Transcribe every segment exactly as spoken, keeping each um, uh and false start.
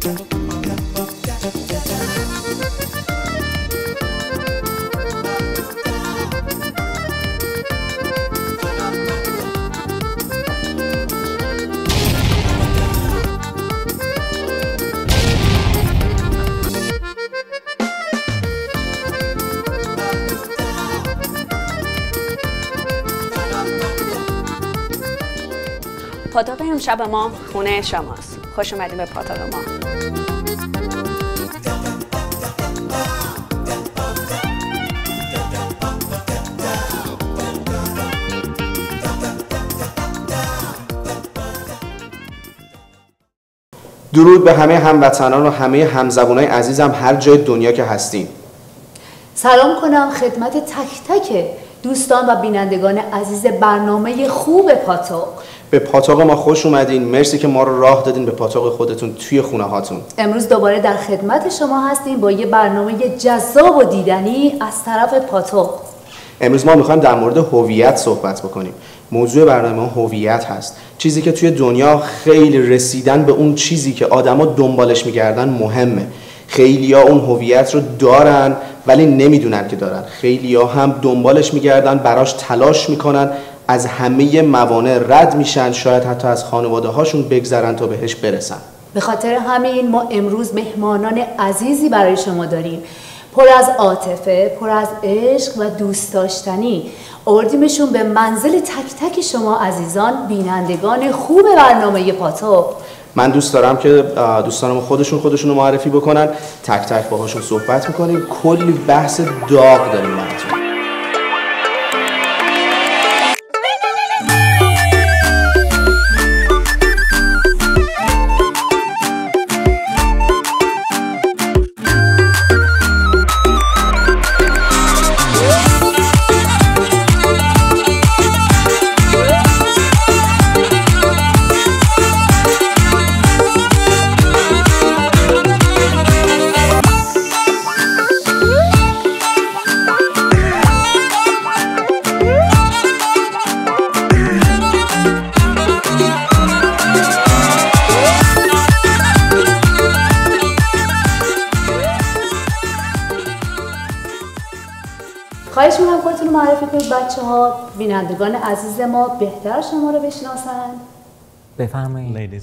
پاتوق امشب ما خونه شماست. خوش اومدیم به پاتوق ما. درود به همه هموطنان و همه همزبونای عزیزم هر جای دنیا که هستین. سلام کنم خدمت تک تک دوستان و بینندگان عزیز برنامه خوب پاتوق. به پاتوق ما خوش اومدین. مرسی که ما رو راه دادین به پاتوق خودتون توی خونه هاتون. امروز دوباره در خدمت شما هستیم با یه برنامه جذاب و دیدنی از طرف پاتوق. امروز ما میخوایم در مورد هویت صحبت بکنیم. موضوع برنامه هویت هست، چیزی که توی دنیا خیلی رسیدن به اون چیزی که آدما دنبالش میگردن مهمه. خیلیا اون هویت رو دارن ولی نمیدونن که دارن. خیلیا هم دنبالش میگردن، براش تلاش میکنن، از همه موانع رد میشن، شاید حتی از خانواده هاشون بگذرن تا بهش برسن. به خاطر همین ما امروز مهمانان عزیزی برای شما داریم، پر از عاطفه، پر از عشق و دوست داشتنی. آوردیمشون به منزل تک تک شما عزیزان بینندگان خوب برنامه پاتوق. من دوست دارم که دوستانم خودشون خودشون رو معرفی بکنن، تک تک باهاشون صحبت میکنیم، کلی بحث داغ داریم براتون. خواهش می‌کنم خودتون رو معرفی کنید بچه‌ها، بینندگان عزیز ما بهتر شما رو بشناسن. بفرمایید.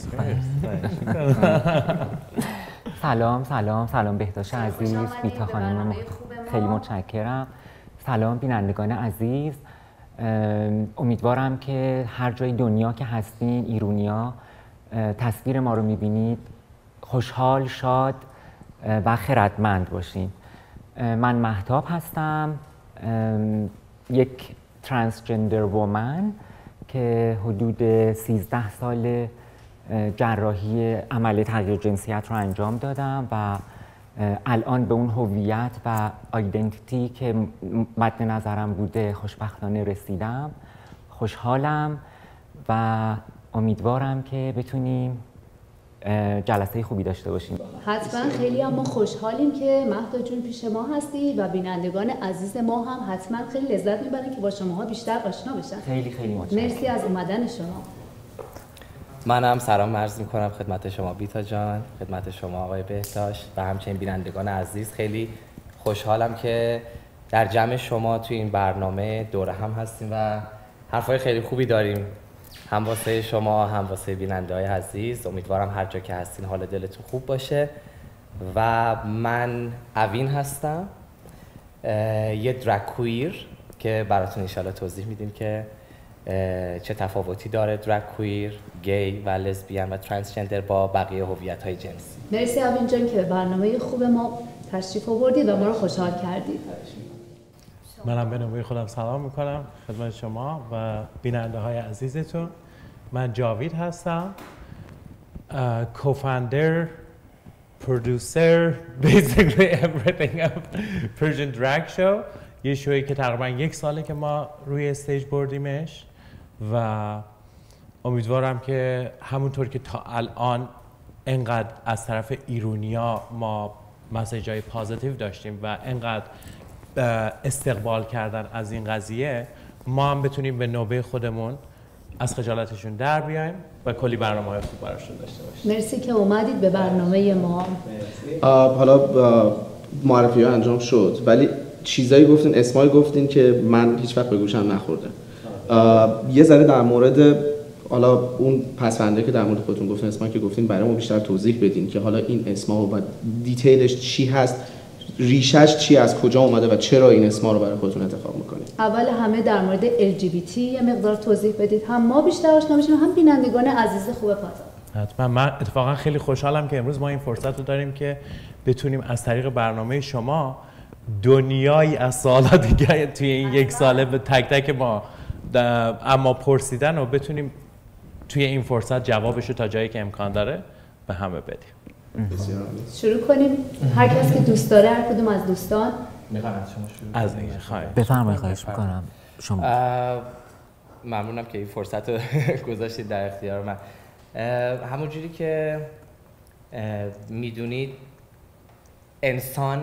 سلام سلام سلام بهداشت عزیز، بیتا خانم خیلی متشکرم. سلام بینندگان عزیز، امیدوارم که هر جای دنیا که هستین ایرونیا تصویر ما رو می‌بینید خوشحال، شاد و خردمند باشین. من مهتاب هستم، یک ترانسجندر وومن که حدود سیزده سال جراحی عمل تغییر جنسیت رو انجام دادم و الان به اون هویت و آیدنتیتی که مد نظرم بوده خوشبختانه رسیدم. خوشحالم و امیدوارم که بتونیم جلسه خوبی داشته باشیم. حتما خیلی هم ما خوشحالیم که مهدا جون پیش ما هستی و بینندگان عزیز ما هم حتما خیلی لذت میبرن که با شماها بیشتر آشنا بشن. خیلی خیلی متشکرم. مرسی از اومدن شما. منم سلام عرض میکنم خدمت شما بیتا جان، خدمت شما آقای بهداشت و همچنین بینندگان عزیز. خیلی خوشحالم که در جمع شما توی این برنامه دوره هم هستیم و حرفای خیلی خوبی داریم، هم واسه شما هم واسه بیننده‌های عزیز. امیدوارم هر جا که هستین حال دلتون خوب باشه. و من اوین هستم، یه درگ کویر که براتون انشالله توضیح میدیم که چه تفاوتی داره درگ کویر، گی و لزبیان و ترانسجندر با بقیه هویت‌های جنسی. مرسی اوین جان که به برنامه خوب ما تشریف آوردید و ما رو خوشحال کردید. منم به نوبه خودم سلام میکنم خدمت شما و بیننده های عزیزتون. من جاوید هستم، کوفاندر، پرودوسر، basically everything of Persian drag show. یه شویی که تقریبا یک ساله که ما روی استیج بردیمش و امیدوارم که همونطور که تا الان انقدر از طرف ایرونیا ما مسیجای پازیتیو داشتیم و انقدر استقبال کردن از این قضیه، ما هم بتونیم به نوبه خودمون از خجالتشون در بیایم و کلی برنامه‌های خوب براشون داشته باشید. مرسی که اومدید به برنامه ما. حالا معرفی ها انجام شد ولی چیزایی گفتین، اسمایی گفتین که من هیچ وقت به گوشم نخورده. یه ذره در مورد حالا اون پس‌فنده که در مورد خودتون گفتین، اسمایی که گفتین برای ما بیشتر توضیح بدین که حالا این اسما و دیتیلش چی هست، ریشش چی، از کجا اومده و چرا این اسما رو برای خودتون انتخاب میکنید. اول همه در مورد ال جی بی تی یه مقدار توضیح بدید، هم ما بیشتر آشنا بشیم هم بینندگان عزیز خوب پاتاق. حتما. من اتفاقا خیلی خوشحالم که امروز ما این فرصت رو داریم که بتونیم از طریق برنامه شما دنیایی از سوالات دیگه توی این یک ساله به تک تک ما اما پرسیدن و بتونیم توی این فرصت جوابش رو تا جایی که امکان داره به همه بدیم. شروع کنیم. هر کس که دوست داره، هر کدوم از دوستان. میخوام از شما شروع از این خواهش بفرمایید. خواهش میکنم. شما ممنونم که این فرصت رو گذاشتید در اختیار من. همونجوری که میدونید انسان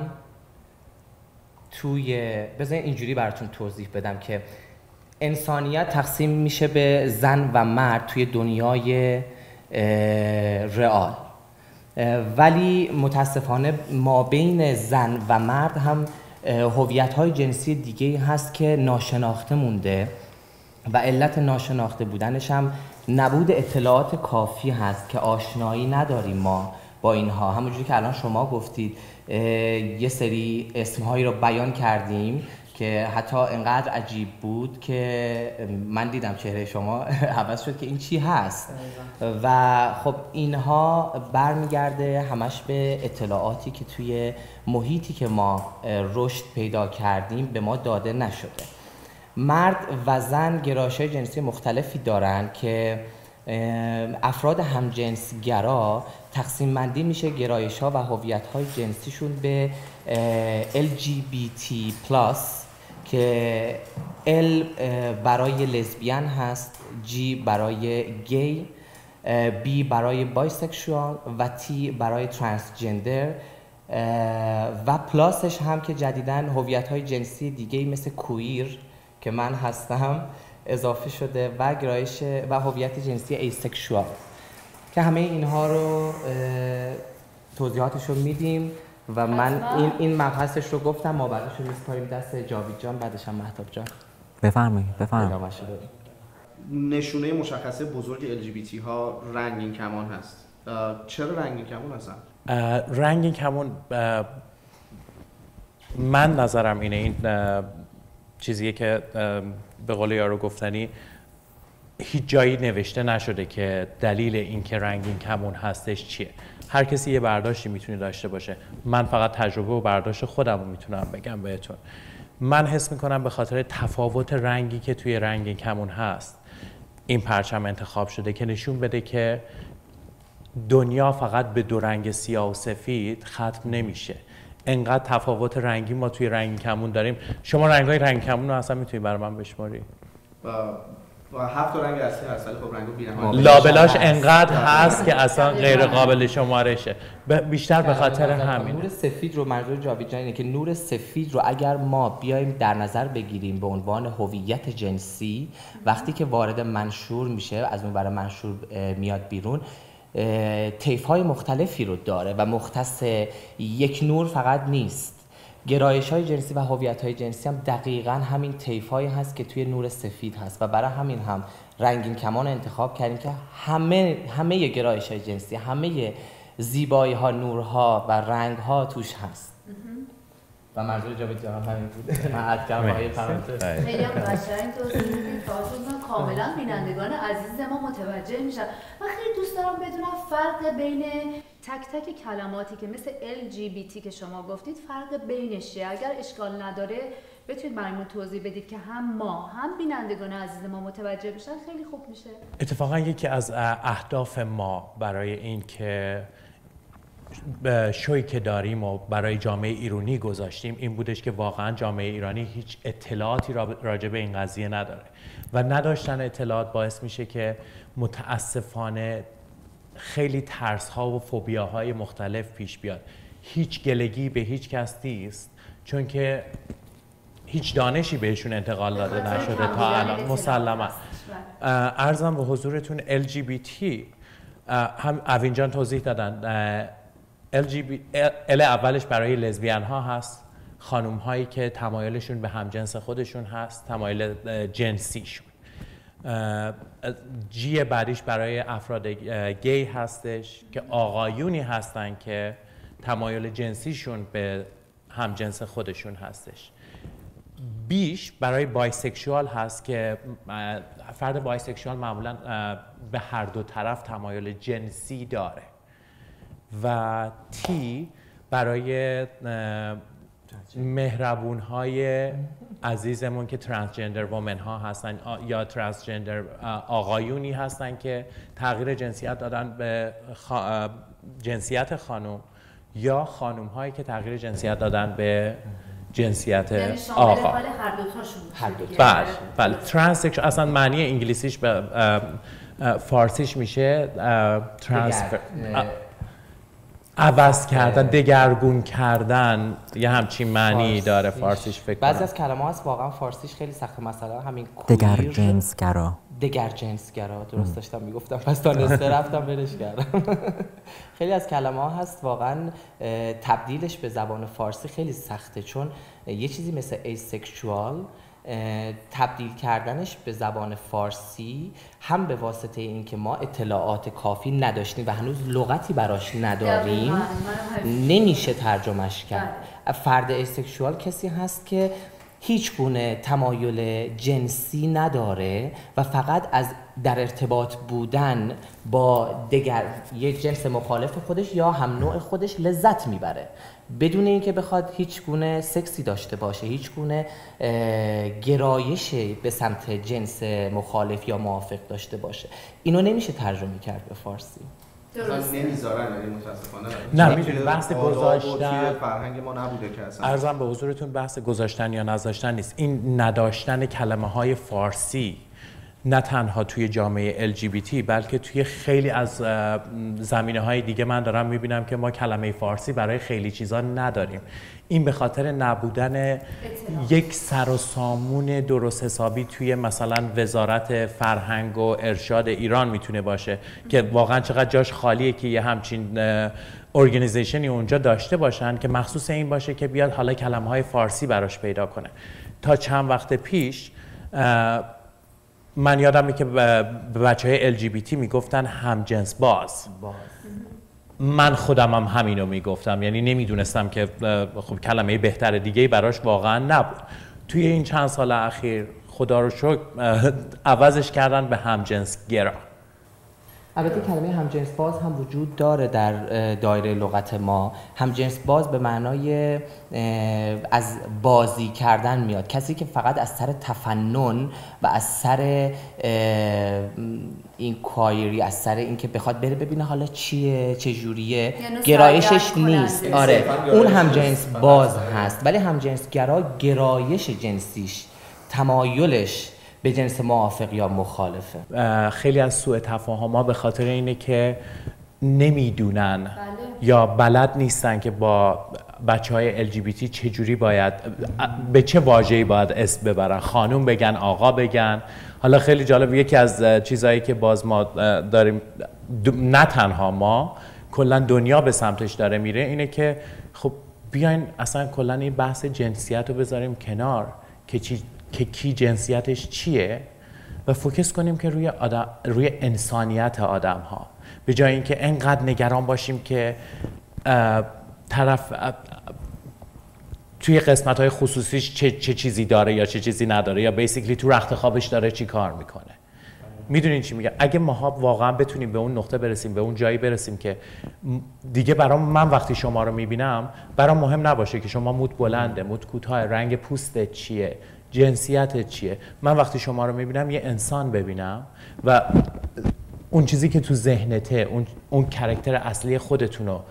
توی، بذارید اینجوری براتون توضیح بدم که انسانیت تقسیم میشه به زن و مرد توی دنیای رئال، ولی متاسفانه ما بین زن و مرد هم هویت‌های جنسی دیگه هست که ناشناخته مونده و علت ناشناخته بودنش هم نبود اطلاعات کافی هست که آشنایی نداریم ما با اینها. همونجوری که الان شما گفتید یه سری اسمهایی رو بیان کردیم که حتی انقدر عجیب بود که من دیدم چهره شما عوض شد که این چی هست و خب اینها برمیگرده همش به اطلاعاتی که توی محیطی که ما رشد پیدا کردیم به ما داده نشده. مرد و زن گرایش‌های جنسی مختلفی دارن که افراد همجنسگرا تقسیم بندی میشه گرایش‌ها و هویت‌های جنسیشون به ال جی بی تی پلاس که L برای لزبیان هست، G برای گی، B برای بایسکشوال و T برای ترانسجندر و پلاسش هم که جدیداً هویت‌های جنسی دیگه‌ای مثل کویر که من هستم اضافه شده و گرایش و هویت جنسی ایسکشوال که همه اینها رو توضیحاتش رو میدیم و من این این مبحثش رو گفتم، ما بعدش رو میسپاریم دست جاوید جان، بعدش هم مهتاب جان. بفرمایید. بفرمایید. نشونه مشخصه بزرگ ال جی بی تی ها رنگین کمان هست. چرا رنگین کمان هستن؟ رنگین کمان من نظرم اینه، این چیزیه که به قول یارو گفتنی هیچ جایی نوشته نشده که دلیل این که رنگین کمون هستش چیه. هر کسی یه برداشتی میتونه داشته باشه. من فقط تجربه و برداشت خودم رو میتونم بگم بهتون. من حس میکنم به خاطر تفاوت رنگی که توی رنگین کمون هست این پرچم انتخاب شده که نشون بده که دنیا فقط به دو رنگ سیاه و سفید ختم نمیشه. انقدر تفاوت رنگی ما توی رنگین کمون داریم. شما رنگ‌های رنگین کمون رو اصلا میتونید برای من بشماری؟ و هفت رنگ اصلی هست ولی خب رنگو بی‌نهایت لابلاش انقدر هست که اصلا غیر قابل شمارشه. بیشتر به خاطر همین. نور سفید رو منظور جاوید جان اینه که نور سفید رو اگر ما بیایم در نظر بگیریم به عنوان هویت جنسی، وقتی که وارد منشور میشه، از اون برای منشور میاد بیرون، طیف‌های مختلفی رو داره و مختص یک نور فقط نیست. گرایش‌های جنسی و هویت‌های جنسی هم دقیقاً همین طیف‌هایی هست که توی نور سفید هست و برای همین هم رنگین کمان انتخاب کردیم که همه همه گرایش‌های جنسی، همه زیبایی‌ها، نورها و رنگ‌ها توش هست. و منظور جاوید جان همین بود. من از جنبه‌های پرانتز خیلی قشنگ توضیح میدید تا کاملا بینندگان عزیز ما متوجه میشن. من خیلی دوست دارم بدونم فرق بین تک تک کلماتی که مثل ال جی بی تی که شما گفتید فرق بینش چیه؟ اگر اشکال نداره بتونید برامون توضیح بدید که هم ما هم بینندگان عزیز ما متوجه بشن، خیلی خوب میشه. اتفاقا یکی از اهداف ما برای این که شوی که داریم و برای جامعه ایرانی گذاشتیم این بودش که واقعا جامعه ایرانی هیچ اطلاعاتی راجع به این قضیه نداره و نداشتن اطلاعات باعث میشه که متاسفانه خیلی ترس ها و فوبیا های مختلف پیش بیاد. هیچ گلگی به هیچ کس نیست چون که هیچ دانشی بهشون انتقال داده نشده تا الان مسلما. عرضم به حضورتون ال جی بی تی هم اوین جان توضیح دادن. ال جی بی ال اولش برای لزبیان ها هست، خانوم هایی که تمایلشون به همجنس خودشون هست، تمایل جنسیشون. جی بعدیش برای افراد گی هستش که آقایونی هستن که تمایل جنسیشون به همجنس خودشون هستش. بیش برای بایسکشوال هست که فرد بایسکشوال معمولا به هر دو طرف تمایل جنسی داره. و تی برای مهربون های عزیزمون که ترانسجندر وومن ها هستن یا ترانسجندر آقایونی هستن که تغییر جنسیت دادن به خا... جنسیت خانم، یا خانم هایی که تغییر جنسیت دادن به جنسیت یعنی آقا. شامل هر دو تاشون. هر دو تا. بله بله. ترانسکشن اصلا معنی انگلیسیش به فارسیش میشه ترانسفر، عوض کردن، دگرگون کردن، یه همچین معنی داره فارسیش فکر کنم. بعضی از کلمه هست واقعا فارسیش خیلی سخته، مثلا همین دگر جنسگرا. دگر جنسگرا درست داشتم میگفتم، پس تا نصفه رفتم بلش کردم. خیلی از کلمه ها هست واقعا تبدیلش به زبان فارسی خیلی سخته، چون یه چیزی مثل ایسکشوال تبدیل کردنش به زبان فارسی هم به واسطه اینکه ما اطلاعات کافی نداشتیم و هنوز لغتی براش نداریم نمیشه ترجمهش کرد. فرد ایسکشوال کسی هست که هیچ گونه تمایل جنسی نداره و فقط از در ارتباط بودن با دیگر یک جنس مخالف خودش یا هم نوع خودش لذت میبره، بدون اینکه بخواد هیچ گونه سکسی داشته باشه، هیچ گونه گرایش به سمت جنس مخالف یا موافق داشته باشه. اینو نمیشه ترجمه کرد به فارسی. درست نمیذارن، یعنی متاسفانه نه میدونی بحث گذاشتن فرهنگ ما نبوده که اصلا. عرضم به حضورتون بحث گذاشتن یا نذاشتن نیست، این نداشتن کلمه های فارسی نه تنها توی جامعه ال جی بی تی بلکه توی خیلی از زمینه های دیگه من دارم میبینم که ما کلمه فارسی برای خیلی چیزا نداریم. این به خاطر نبودن اطلاع. یک سر و سامون درست حسابی توی مثلا وزارت فرهنگ و ارشاد ایران میتونه باشه که واقعا چقدر جاش خالیه که یه همچین ارگانیزیشنی اونجا داشته باشن که مخصوص این باشه که بیاد حالا کلمه های فارسی براش پیدا کنه. تا چند وقت پیش من یادمه که به بچه های ال جی بی تی میگفتن همجنس باز. باز. من خودم هم همینو میگفتم، یعنی نمیدونستم که خب کلمه بهتر دیگه براش واقعا نبود. توی این چند سال اخیر خدا رو شکر عوضش کردن به همجنس گرا. البته کلمه همجنس باز هم وجود داره در دایره لغت ما. همجنس باز به معنای از بازی کردن میاد، کسی که فقط از سر تفنن و از سر این کایری، از سر اینکه بخواد بره ببینه حالا چیه چه جوریه، گرایشش نیست. آره اون همجنس باز هست، ولی همجنس گرا گرایش جنسیش، تمایلش به جنس موافق یا مخالفه. خیلی از سوء تفاهم‌ها به خاطر اینه که نمیدونن بله. یا بلد نیستن که با بچه‌های ال جی بی تی چجوری باید، به چه واژه‌ای باید اسم ببرن، خانوم بگن، آقا بگن. حالا خیلی جالب، یکی از چیزهایی که باز ما داریم، نه تنها ما، کلا دنیا به سمتش داره میره، اینه که خب بیاین اصلا کلا این بحث جنسیت رو بذاریم کنار که چی که کی جنسیتش چیه و فوکس کنیم که روی آدم، روی انسانیت آدم ها، به جای اینکه انقدر نگران باشیم که طرف توی قسمت های خصوصیش چه, چه چیزی داره یا چه چیزی نداره، یا بیسیکلی تو رخت خوابش داره چی کار میکنه. میدونین چی میگم؟ اگه ماها واقعا بتونیم به اون نقطه برسیم، به اون جایی برسیم که دیگه برام، من وقتی شما رو میبینم برام مهم نباشه که شما مود بلنده، مود کوتاه، رنگ پوستت چیه، جنسیت چیه. من وقتی شما رو میبینم یه انسان ببینم و اون چیزی که تو ذهنته، اون اون کاراکتر اصلی خودتون رو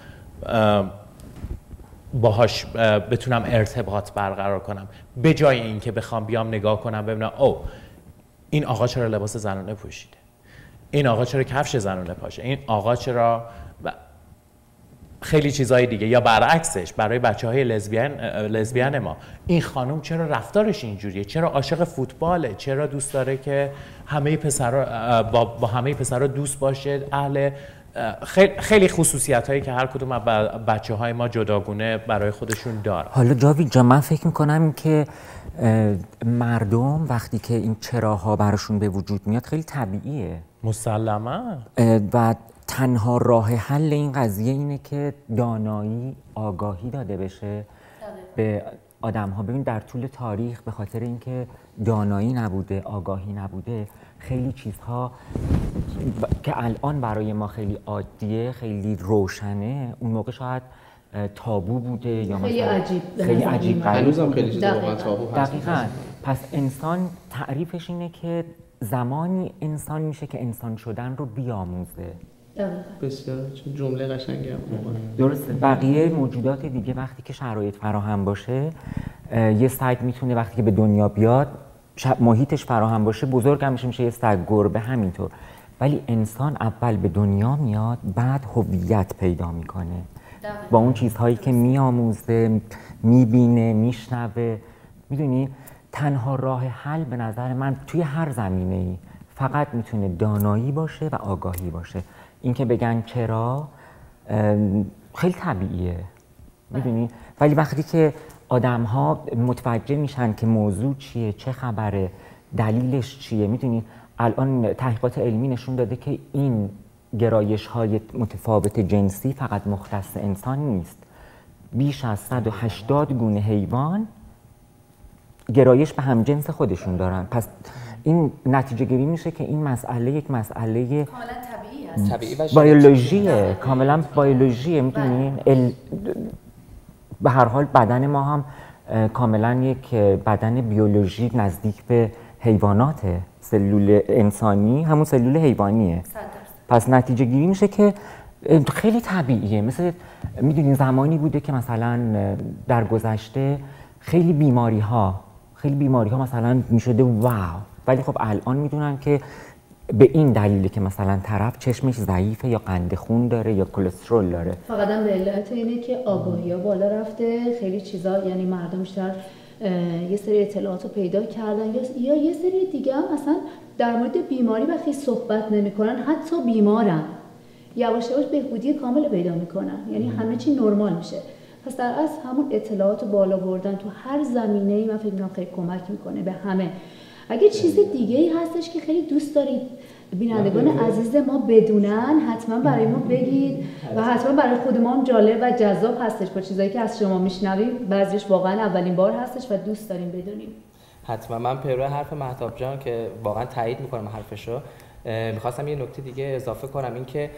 باهاش بتونم ارتباط برقرار کنم، به جای اینکه بخوام بیام نگاه کنم ببینم او این آقا چرا لباس زنانه پوشیده، این آقا چرا کفش زنانه پاشه، این آقا چرا ب... خیلی چیزهای دیگه. یا برعکسش برای بچه های لزبیان لزبیان ما، این خانم چرا رفتارش اینجوریه، چرا عاشق فوتباله، چرا دوست داره که همه پسرا با, با همه پسرا دوست باشه، اهل خیلی خیلی خصوصیت هایی که هر کدوم از بچه های ما جداگونه برای خودشون داره. حالا جاوید جان، من فکر میکنم که مردم وقتی که این چراها براشون به وجود میاد خیلی طبیعیه. مسلما. و تنها راه حل این قضیه اینه که دانایی، آگاهی داده بشه به آدم ها. ببین در طول تاریخ به خاطر اینکه دانایی نبوده، آگاهی نبوده، خیلی چیزها که الان برای ما خیلی عادیه، خیلی روشنه، اون موقع شاید تابو بوده یا خیلی عجیب، خیلی عجیب هنوزم خیلی چیزا واقعا تابو هست. دقیقاً. پس انسان تعریفش اینه که زمانی انسان میشه که انسان شدن رو بیاموزه. بسیار جمله قشنگی هم درسته. بقیه موجودات دیگه وقتی که شرایط فراهم باشه، یه سگ میتونه وقتی که به دنیا بیاد محیطش فراهم باشه بزرگ هم میشه، میشه یه سگ، گربه همینطور. ولی انسان اول به دنیا میاد، بعد هویت پیدا میکنه با اون چیزهایی که میآموزه، میبینه، میشنوه. میدونی تنها راه حل به نظر من توی هر زمینه‌ای فقط میتونه دانایی باشه و آگاهی باشه. این که بگن چرا خیلی طبیعیه، میدونی. ولی وقتی که آدم ها متوجه میشن که موضوع چیه، چه خبره، دلیلش چیه، میدونی الان تحقیقات علمی نشون داده که این گرایش های متفاوت جنسی فقط مختص انسان نیست. بیش از صد و هشتاد گونه حیوان گرایش به همجنس خودشون دارن. پس این نتیجه گیری میشه که این مسئله یک مسئله کاملا طبیعی است. بیولوژیه، کاملا بیولوژیه، میدونی. به هر حال بدن ما هم کاملا یک بدن بیولوژی نزدیک به حیواناته. سلول انسانی همون سلول حیوانیه. پس نتیجه گیری میشه که خیلی طبیعیه. مثل میدونین زمانی بوده که مثلا در گذشته خیلی بیماری ها خیلی بیماری ها مثلا میشده واو، ولی خب الان میدونن که به این دلیله که مثلا طرف چشمش ضعیفه یا قند خون داره یا کلسترول داره. فقط هم به علت اینه که آگاهی ها بالا رفته، خیلی چیزا، یعنی مردم بیشتر یه سری اطلاعات رو پیدا کردن یا یا یه سری دیگه هم اصلا در مورد بیماری وقتی صحبت نمیکنن، حتی بیمارن یواش یواش بهبودی کامل پیدا میکنن، یعنی همه چی نرمال میشه. پس در اصل همون اطلاعات بالا بردن تو هر زمینه‌ای من فکر می‌کنم خیلی کمک میکنه به همه. اگه چیز دیگه ای هستش که خیلی دوست دارید بینندگان عزیز ما بدونن، حتما برای ما بگید و حتما برای خود ما هم جالب و جذاب هستش با چیزایی که از شما میشنویم. بعضیش واقعا اولین بار هستش و دوست داریم بدونیم. حتما. من پیرو حرف مهتاب جان که واقعا تایید میکنم حرفشو، میخواستم یه نکته دیگه اضافه کنم، این که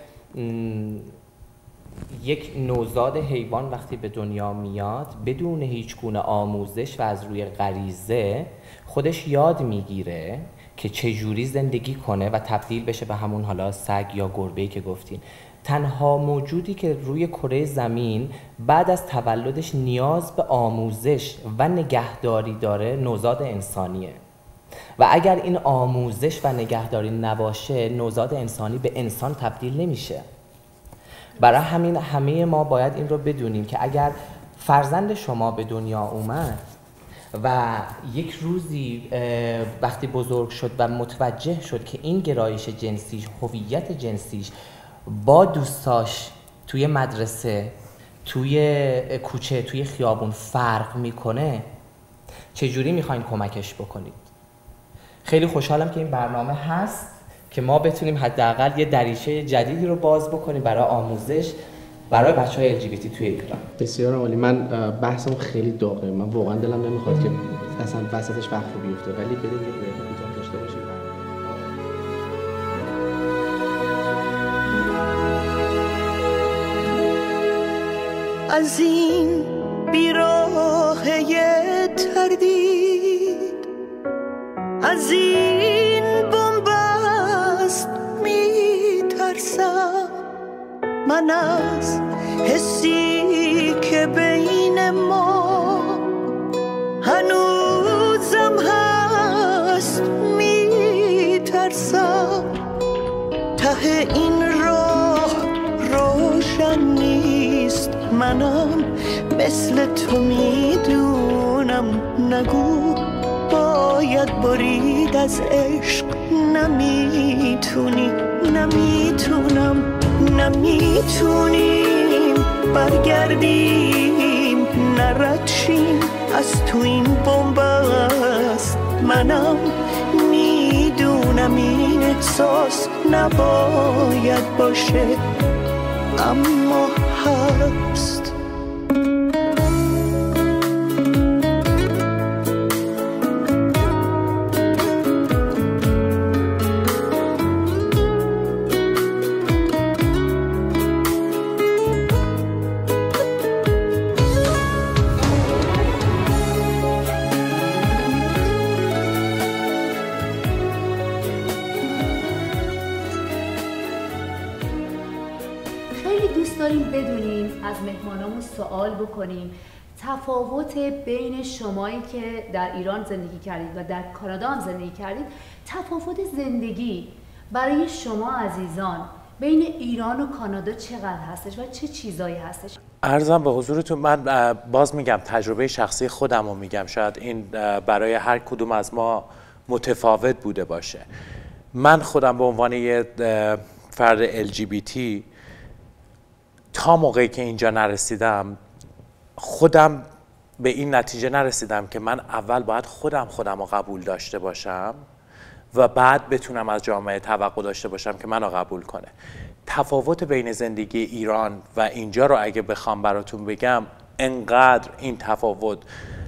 یک نوزاد حیوان وقتی به دنیا میاد بدون هیچ گونه آموزش و از روی غریزه خودش یاد میگیره که چجوری زندگی کنه و تبدیل بشه به همون حالا سگ یا گربه‌ای که گفتین. تنها موجودی که روی کره زمین بعد از تولدش نیاز به آموزش و نگهداری داره نوزاد انسانیه و اگر این آموزش و نگهداری نباشه نوزاد انسانی به انسان تبدیل نمیشه. برای همین همه ما باید این رو بدونیم که اگر فرزند شما به دنیا اومد و یک روزی وقتی بزرگ شد و متوجه شد که این گرایش جنسیش، هویت جنسیش با دوستاش توی مدرسه، توی کوچه، توی خیابون فرق میکنه، چجوری میخواین کمکش بکنید؟ خیلی خوشحالم که این برنامه هست که ما بتونیم حداقل یه دریچه جدیدی رو باز بکنیم برای آموزش برای بچه‌های ال جی بی تی توی ایران. بسیار عالی. من بحثم خیلی داغه، من واقعا دلم نمیخواد که اصلا وسطش وقت رو بیفته، ولی بریم یه بریک کوتاه داشته باشیم. از این بیراهه تردید، از این بنبست میترسم، من از حسی که بین ما هنوزم هست میترسم، ته این راه روشن نیست منم مثل تو میدونم نگو باید برید از عشق نمیتونی نمیتونم نمیتونیم برگردیم نردشیم از تو این بنبست منم میدونم این احساس نباید باشه اما هست سوال بکنیم تفاوت بین شمایی که در ایران زندگی کردید و در کانادا هم زندگی کردید، تفاوت زندگی برای شما عزیزان بین ایران و کانادا چقدر هستش و چه چیزایی هستش؟ عرضم به حضورتون، من باز میگم تجربه شخصی خودم رو میگم، شاید این برای هر کدوم از ما متفاوت بوده باشه. من خودم به عنوان یه فرد ال جی بی تی تا موقعی که اینجا نرسیدم خودم به این نتیجه نرسیدم که من اول باید خودم خودم رو قبول داشته باشم و بعد بتونم از جامعه توقع داشته باشم که منو قبول کنه. تفاوت بین زندگی ایران و اینجا رو اگه بخوام براتون بگم، انقدر این تفاوت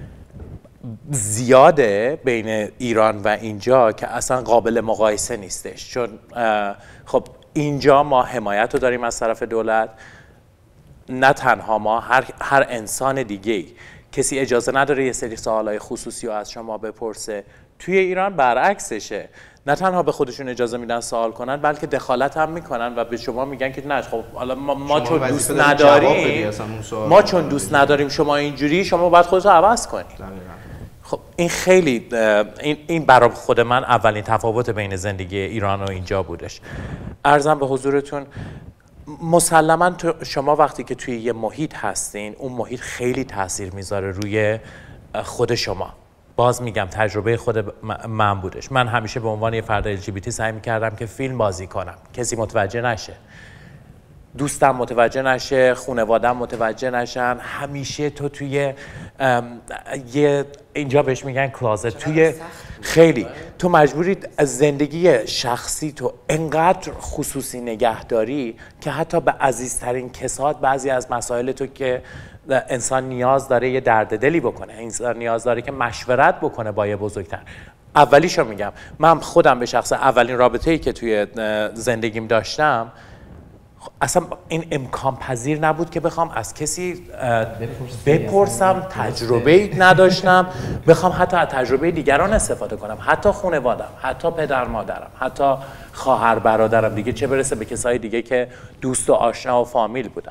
زیاده بین ایران و اینجا که اصلا قابل مقایسه نیستش. چون خب اینجا ما حمایت رو داریم از طرف دولت، نه تنها ما، هر, هر انسان دیگه کسی اجازه نداره یه سری سوالای خصوصی رو از شما بپرسه. توی ایران برعکسشه، نه تنها به خودشون اجازه میدن سوال کنن بلکه دخالت هم میکنن و به شما میگن که نه خب حالا ما, ما چون دوست نداریم ما چون دوست نداریم شما اینجوری، شما باید خودتو عوض کنی. خب این خیلی این این برای خود من اولین تفاوت بین زندگی ایران و اینجا بودش. عرضم به حضورتون، مسلما شما وقتی که توی یه محیط هستین، اون محیط خیلی تاثیر میذاره روی خود شما. باز میگم تجربه خود من بودش. من همیشه به عنوان یه فرد ال جی بی تی سعی میکردم که فیلم بازی کنم، کسی متوجه نشه، دوستم متوجه نشه، خانواده‌ام متوجه نشن. همیشه تو توی یه اینجا بهش میگن کلازت، توی خیلی تو مجبوری از زندگی شخصی تو انقدر خصوصی نگهداری که حتی به عزیزترین کسات بعضی از مسائل تو که انسان نیاز داره یه درد دلی بکنه، انسان نیاز داره که مشورت بکنه با یه بزرگتر. اولیشو میگم، من خودم به شخص اولین رابطه‌ای که توی زندگیم داشتم اصلا این امکان پذیر نبود که بخوام از کسی بپرسم، تجربه نداشتم، بخوام حتی از تجربه دیگران استفاده کنم، حتی خانوادم، حتی پدر مادرم، حتی خواهر برادرم، دیگه چه برسه به کسای دیگه که دوست و آشنا و فامیل بودن.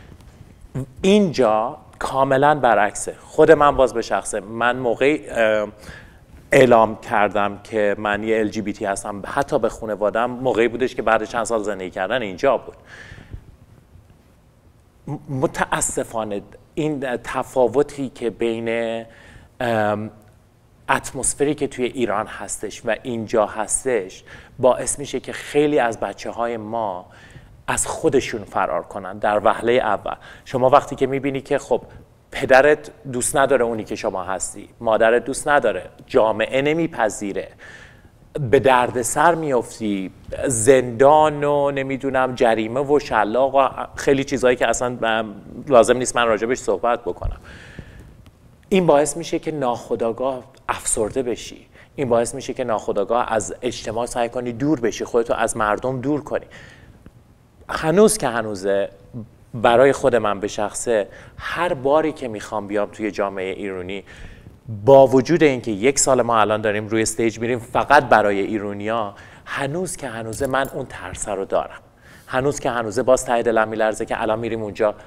اینجا کاملا برعکسه. خود من باز به شخصه، من موقعی اعلام کردم که من یه ال جی بی تی هستم، حتی به خانواده‌ام، موقعی بودش که بعد چند سال زندگی کردن اینجا بود. متاسفانه این تفاوتی که بین اتمسفری که توی ایران هستش و اینجا هستش باعث میشه که خیلی از بچه‌های ما از خودشون فرار کنن در وهله اول. شما وقتی که میبینی که خب پدرت دوست نداره اونی که شما هستی، مادرت دوست نداره، جامعه نمیپذیره، به دردسر میافتی، زندان و نمیدونم جریمه و شلاق و خیلی چیزهایی که اصلا لازم نیست من راجبش صحبت بکنم. این باعث میشه که ناخودآگاه افسرده بشی، این باعث میشه که ناخودآگاه از اجتماع سعی کنی دور بشی، خودتو از مردم دور کنی. هنوز که هنوزه برای خود من به شخصه، هر باری که میخوام بیام توی جامعه ایرانی، با وجود اینکه یک سال ما الان داریم روی استیج میریم فقط برای ایرونیا، هنوز که هنوزه من اون ترس رو دارم. هنوز که هنوزه باز ته دلم میلرزه که الان میریم اونجا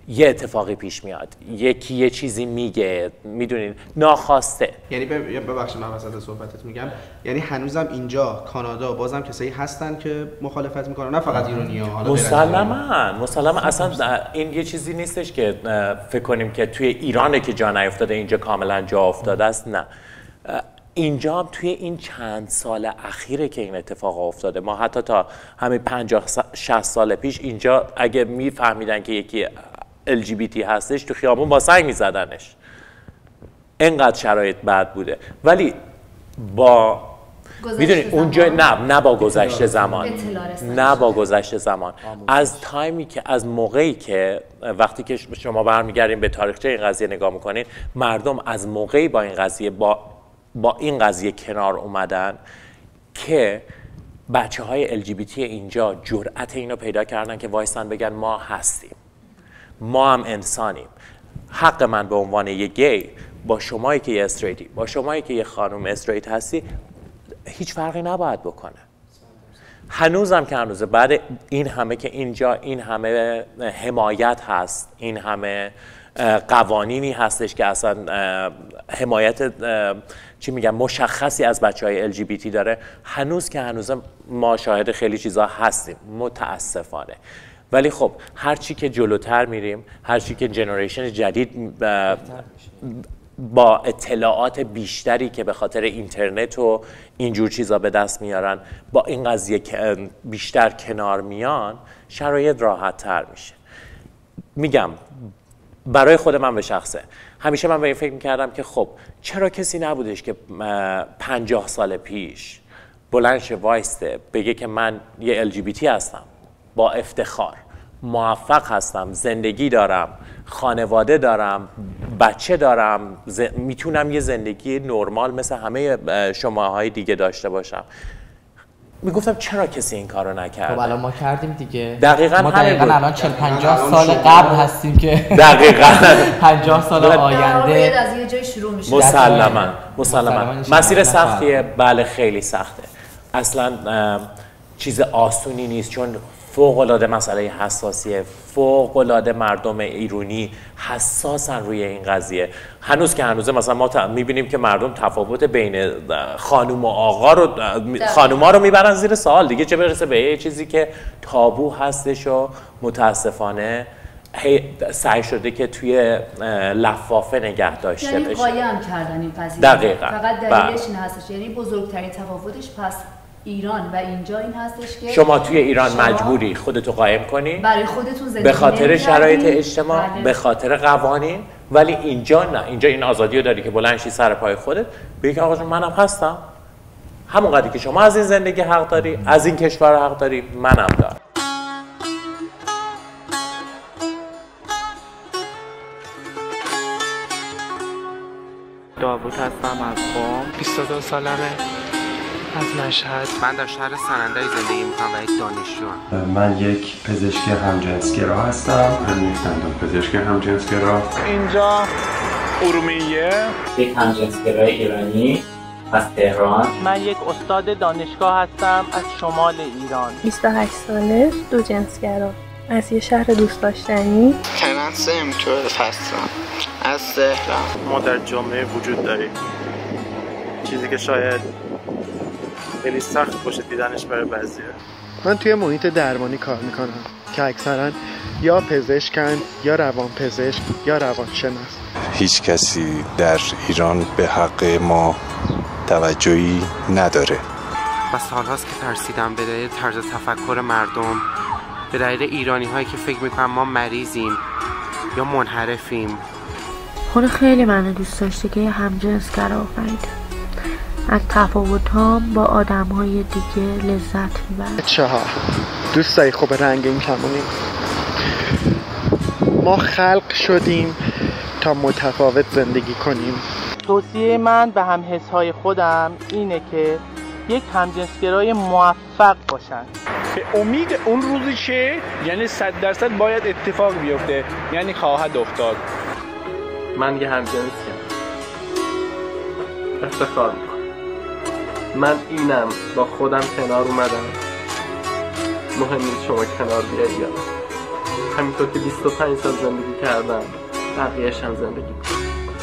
یه اتفاقی پیش میاد، یکی یه چیزی میگه، میدونین ناخواسته. یعنی ببخشید من وسط صحبتت میگم، یعنی هنوزم اینجا کانادا بازم کسایی هستن که مخالفت میکنن، نه فقط ایرانی‌ها. مسلماً مسلماً اصلا این یه چیزی نیستش که فکر کنیم که توی ایرانه که جا نیفتاده اینجا کاملا جا افتاده است. نه، اینجا هم توی این چند سال اخیره که این اتفاق افتاده. ما حتی تا همین پنجاه شصت سال پیش اینجا اگه میفهمیدن که یکی ال جی بی تی هستش تو خیابون با سنگ میزدنش، اینقدر شرایط بد بوده. ولی با میدونی اونجا نه نه با گذشت زمان نه با گذشت زمان از تایمی که از موقعی که وقتی که شما برمیگردین به تاریخچه این قضیه نگاه میکنین، مردم از موقعی با این قضیه با با این قضیه کنار اومدن که بچه های ال جی بی تی اینجا جرأت اینو پیدا کردن که وایسن بگن ما هستیم، ما هم انسانیم. حق من به عنوان یه گی با شمایی که یه استریتی، با شمایی که یه خانم استریت هستی، هیچ فرقی نباید بکنه. هنوزم که هنوزه بعد این همه که اینجا این همه حمایت هست، این همه قوانینی هستش که اصلا حمایت چی میگم مشخصی از بچهای ال جی بی تی داره، هنوز که هنوز ما شاهد خیلی چیزا هستیم متاسفانه. ولی خب هر چی که جلوتر میریم، هر چی که جنریشن جدید با اطلاعات بیشتری که به خاطر اینترنت و اینجور چیزا به دست میارن، با این قضیه بیشتر کنار میان، شرایط راحت تر میشه. میگم برای خود من به شخصه همیشه من به این فکر میکردم که خب چرا کسی نبودش که پنجاه سال پیش بلند شه وایسته بگه که من یه ال جی بی تی هستم، با افتخار موفق هستم، زندگی دارم، خانواده دارم، بچه دارم، ز... میتونم یه زندگی نرمال مثل همه شماهای دیگه داشته باشم. میگفتم چرا کسی این کارو نکرده؟ خب الان ما کردیم دیگه. دقیقاً ما دقیقاً الان چهل پنجاه سال قبل هستیم که دقیقاً پنجاه سال آینده از یه جای شروع میشه. مسلماً مسلماً مسیر سختیه، بله خیلی سخته. اصلا چیز آسونی نیست، چون فوق‌العاده مسئله حساسیه، فوق‌العاده مردم ایرانی حساسن روی این قضیه. هنوز که هنوزه مثلا ما میبینیم که مردم تفاوت بین خانوم و آقا رو، خانوما رو میبرن زیر سوال دیگه، چه برسه به یه چیزی که تابو هستش و متاسفانه سعی شده که توی لفافه نگه داشته یعنی بشه. قایم کردن این قضیه. دقیقاً. فقط دلیلش این هستش، یعنی بزرگترین تفاوتش پس ایران و اینجا این هستش که شما توی ایران مجبوری خودتو قایم کنی برای خودتون زندگی به خاطر شرایط نمی‌کردی. اجتماع، بله. به خاطر قوانین. ولی اینجا نه، اینجا این آزادی رو داری که بلند شی سر پای خودت بگی آقا جون منم هستم، همون قدری که شما از این زندگی حق داری، از این کشور حق داری، منم دارم. داوود هستم از قم، بیست و دو سالمه، از مشهد. من در شهر سننده زندگی میکنم و یک دانشجوام. من یک پزشک همجنسگرا هستم. من یک دندان پزشک همجنسگرا. اینجا ارومیه. یک همجنسگرای ایرانی از تهران. من یک استاد دانشگاه هستم از شمال ایران. بیست و هشت ساله، دو جنسگرا، از یه شهر دوست داشتنی. تنس امتیاز هستم از تهران. ما در جامعه وجود داریم، چیزی که شاید خیلی سخت باشه دیدنش برای بعضی‌ها. من توی محیط درمانی کار میکنم که اکثرا یا پزشکن یا روانپزشک یا روانشناس. هیچ کسی در ایران به حق ما توجهی نداره و سالهاست که ترسیدم به دلیل طرز تفکر مردم، به دلیل ایرانی هایی که فکر میکنم ما مریضیم یا منحرفیم. خود خیلی منو دوست داشته که یه همجنسگرا آفریده، از تفاوت‌هام با آدم‌های دیگه لذت می‌برم. چهار دوستای خوب رنگین کمونیم. ما خلق شدیم تا متفاوت زندگی کنیم. توصیه من به هم حس‌های خودم اینه که یک همجنسگرای موفق باشن. به امید اون روزی که یعنی صد درصد باید اتفاق بیفته، یعنی خواهد افتاد. من یه همجنسیم، افتخار میکنم. من اینم، با خودم کنار اومدم. مهم نیست شما کنار بیایی یا همینطور که بیست و پنج سال زندگی کردم بقیه‌اش هم زندگی کنم.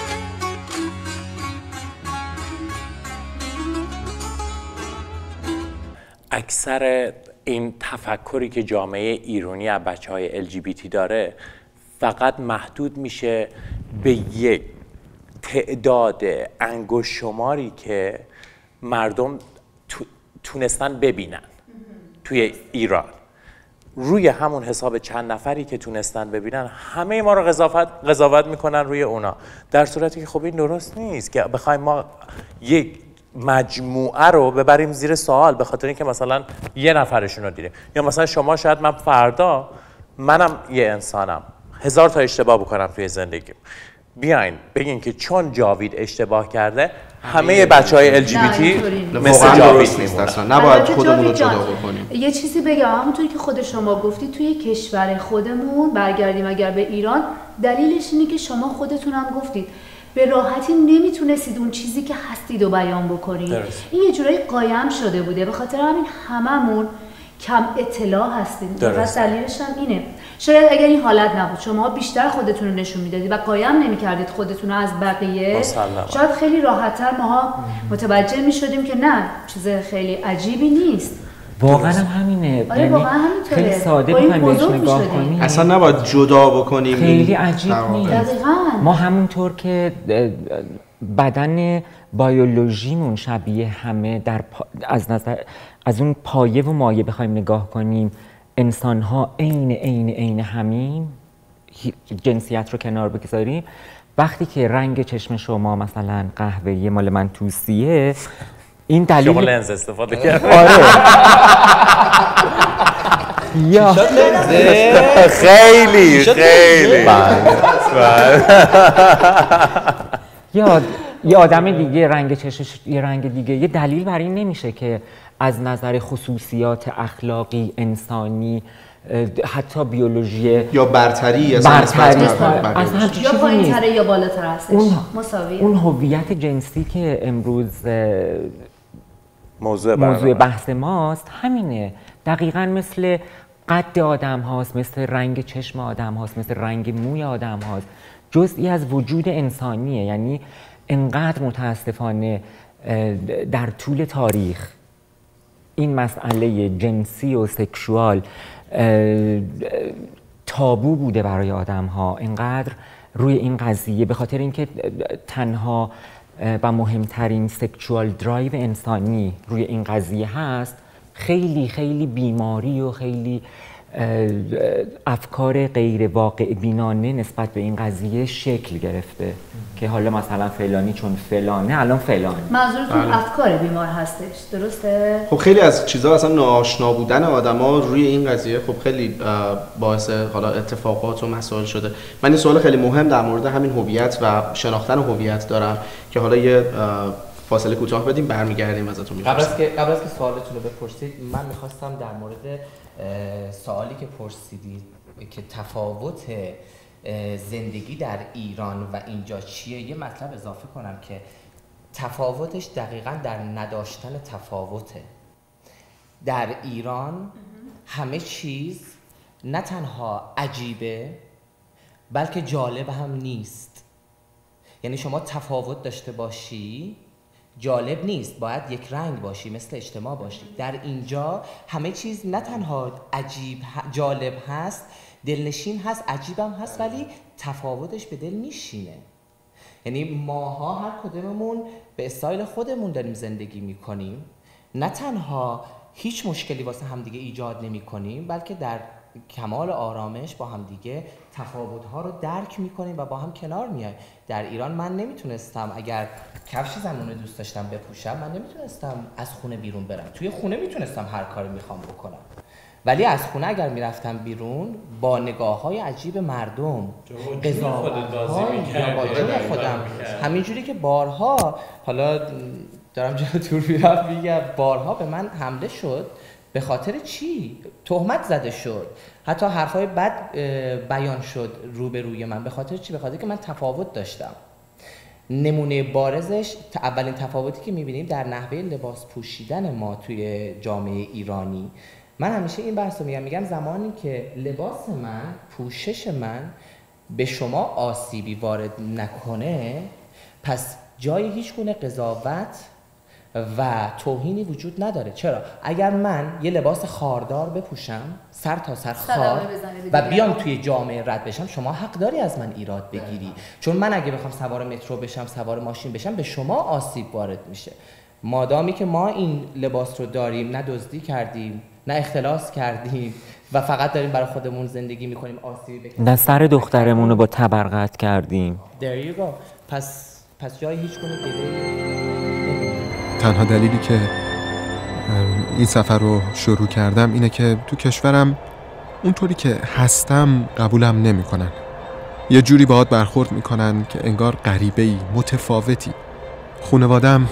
اکثر این تفکری که جامعه ایرانی از بچه‌های ال جی بی تی داره فقط محدود میشه به یک تعداد انگشت شماری که مردم تونستن ببینن توی ایران. روی همون حساب چند نفری که تونستن ببینن همه ما رو قضاوت قضاوت میکنن روی اونا، در صورتی که خب این درست نیست که بخوایم ما یک مجموعه رو ببریم زیر سوال به خاطر اینکه مثلا یه نفرشون رو دیدیم. یا مثلا شما شاید من فردا منم یه انسانم هزار تا اشتباه بکنم توی زندگیم، بیاین بگین که چون جاوید اشتباه کرده همه بچهای ال جی بی تی مثل جاوید میمونن. نباید خودمون رو جدا بکنیم. یه چیزی بگم، همونطوری که خود شما گفتی توی کشور خودمون برگردیم اگر به ایران، دلیلش اینه که شما خودتون هم گفتید به راحتی نمیتونستید اون چیزی که هستید رو بیان بکنید. این یه جورایی قایم شده بوده، به خاطر همین هممون کم اطلاع هستیم. درست. دلیلش هم اینه. شاید اگر این حالت نبود شما بیشتر خودتون رو نشون میدادید و قایم نمیکردید خودتون رو از بقیه، شاید خیلی راحت‌تر ماها متوجه میشدیم که نه چیز خیلی عجیبی نیست. واقعا هم همینه. آره واقعا همینطوره. خیلی ساده بخوایم بهش نگاه کنیم اصلا نباید جدا بکنیم. خیلی عجیب نیست. دقیقاً. ما همونطور که بدن بیولوژیمون شبیه همه در پا... از نظر از اون پایه و مایه بخوایم نگاه کنیم، انسان ها عین عین عین همین، جنسیت رو کنار بگذاریم، وقتی که رنگ چشم شما مثلا قهوه‌ای مال من توسیه، این دلیل شما لنز استفاده کردید. آره یا خیلی خیلی یا یه آدم دیگه رنگ چشمش یه رنگ دیگه، یه دلیل بر این نمیشه که از نظر خصوصیات اخلاقی، انسانی، حتی بیولوژی یا برتری برتری یا پایین‌تره یا بالاتر هستش، مساویه. اون هویت جنسی که امروز موضوع, موضوع بحث ماست همینه، دقیقاً مثل قد آدم هاست، مثل رنگ چشم آدم هاست، مثل رنگ موی آدم هاست، جزئی از وجود انسانیه. یعنی انقدر متاسفانه در طول تاریخ این مسئله جنسی و سکشوال تابو بوده برای آدم ها، اینقدر روی این قضیه، به خاطر اینکه تنها و مهمترین سکشوال درایو انسانی روی این قضیه هست، خیلی خیلی بیماری و خیلی افکار غیر واقع بینانه نسبت به این قضیه شکل گرفته که حالا مثلا فلانی چون فلانه الان فلان. منظورتون افکار بیمار هستش، درسته؟ خب خیلی از چیزا اصلا ناآشنا بودن آدما روی این قضیه خب خیلی باعث حالا اتفاقات و مسائل شده. من این سوال خیلی مهم در مورد همین هویت و شناختن هویت دارم که حالا یه فاصله کوتاه بدیم برمیگردیم ازتون می‌پرسم. قبل از که قبل از که سوالتون رو بپرسید، من می‌خواستم در مورد سوالی که پرسیدید که تفاوت زندگی در ایران و اینجا چیه یه مطلب اضافه کنم که تفاوتش دقیقاً در نداشتن تفاوته. در ایران همه چیز نه تنها عجیبه بلکه جالب هم نیست. یعنی شما تفاوت داشته باشی جالب نیست، باید یک رنگ باشی، مثل اجتماع باشی. در اینجا همه چیز نه تنها عجیب جالب هست، دلنشین هست، عجیبم هست، ولی تفاوتش به دل میشینه. یعنی ماها هر کدوممون به استایل خودمون داریم زندگی میکنیم، نه تنها هیچ مشکلی واسه همدیگه ایجاد نمیکنیم، بلکه در کمال آرامش با هم دیگه تفاوت‌ها رو درک می‌کنیم و با هم کنار میایم. در ایران من نمیتونستم اگر کفش زنونه دوست داشتم بپوشم، من نمیتونستم از خونه بیرون برم. توی خونه میتونستم هر کاری میخوام بکنم، ولی از خونه اگر میرفتم بیرون با نگاه‌های عجیب مردم، قضاوت‌های خودم، همینجوری که بارها، حالا دارم جلو تور میرم میگم، بارها به من حمله شد. به خاطر چی؟ تهمت زده شد، حتی حرفای بد بیان شد روبروی من. به خاطر چی؟ به خاطر که من تفاوت داشتم. نمونه بارزش اولین تفاوتی که میبینیم در نحوه لباس پوشیدن ما توی جامعه ایرانی. من همیشه این بحث رو میگم، میگم زمانی که لباس من، پوشش من به شما آسیبی وارد نکنه، پس جای هیچ گونه قضاوت و توهینی وجود نداره. چرا؟ اگر من یه لباس خاردار بپوشم، سر تا سر خار، و بیام توی جامعه رد بشم، شما حق داری از من ایراد بگیری، چون من اگه بخوام سوار مترو بشم، سوار ماشین بشم، به شما آسیب وارد میشه. مادامی که ما این لباس رو داریم، نه دزدی کردیم، نه اختلاس کردیم و فقط داریم برای خودمون زندگی میکنیم، آسیبی بکنیم، نه سر دخترمون رو با تبرقت کردیم. There you go. پس پس جای هیچ گونه گله. تنها دلیلی که این سفر رو شروع کردم اینه که تو کشورم اونطوری که هستم قبولم نمیکنن. یه جوری باهات برخورد میکنن که انگار غریبه‌ای، متفاوتی. خانواده‌ام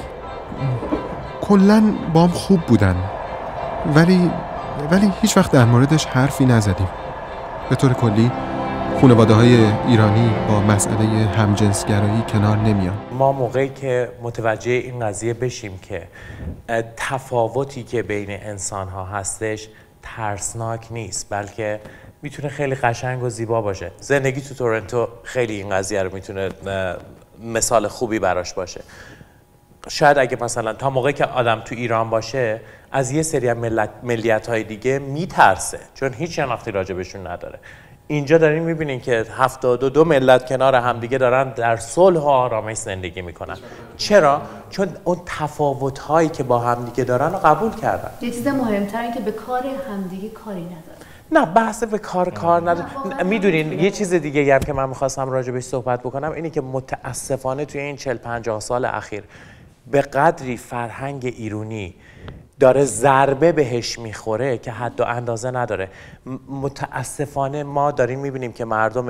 کلاً باهم خوب بودن، ولی ولی هیچ وقت در موردش حرفی نزدیم. به طور کلی خانواده های ایرانی با مسئله همجنسگرایی کنار نمیان. ما موقعی که متوجه این قضیه بشیم که تفاوتی که بین انسان ها هستش ترسناک نیست، بلکه میتونه خیلی قشنگ و زیبا باشه. زندگی تو تورنتو خیلی این قضیه رو میتونه مثال خوبی براش باشه. شاید اگه مثلا تا موقعی که آدم تو ایران باشه از یه سری ملت ملیت های دیگه میترسه، چون هیچ شناختی راجبشون نداره. اینجا دارین میبینین که هفتاد و دو ملت کنار همدیگه دارن در صلح و آرامش زندگی میکنن. چرا؟ چون اون تفاوت هایی که با همدیگه دارن رو قبول کردن. یه چیز مهمتر این که به کار همدیگه کاری نداره. نه بحث به کار کار نداره. میدونین یه چیز دیگه هم که من میخواستم راجبش صحبت بکنم اینه که متاسفانه توی این چهل پنجاه سال اخیر به قدری فرهنگ ایرانی داره ضربه بهش میخوره که حد و اندازه نداره. متاسفانه ما داریم میبینیم که مردم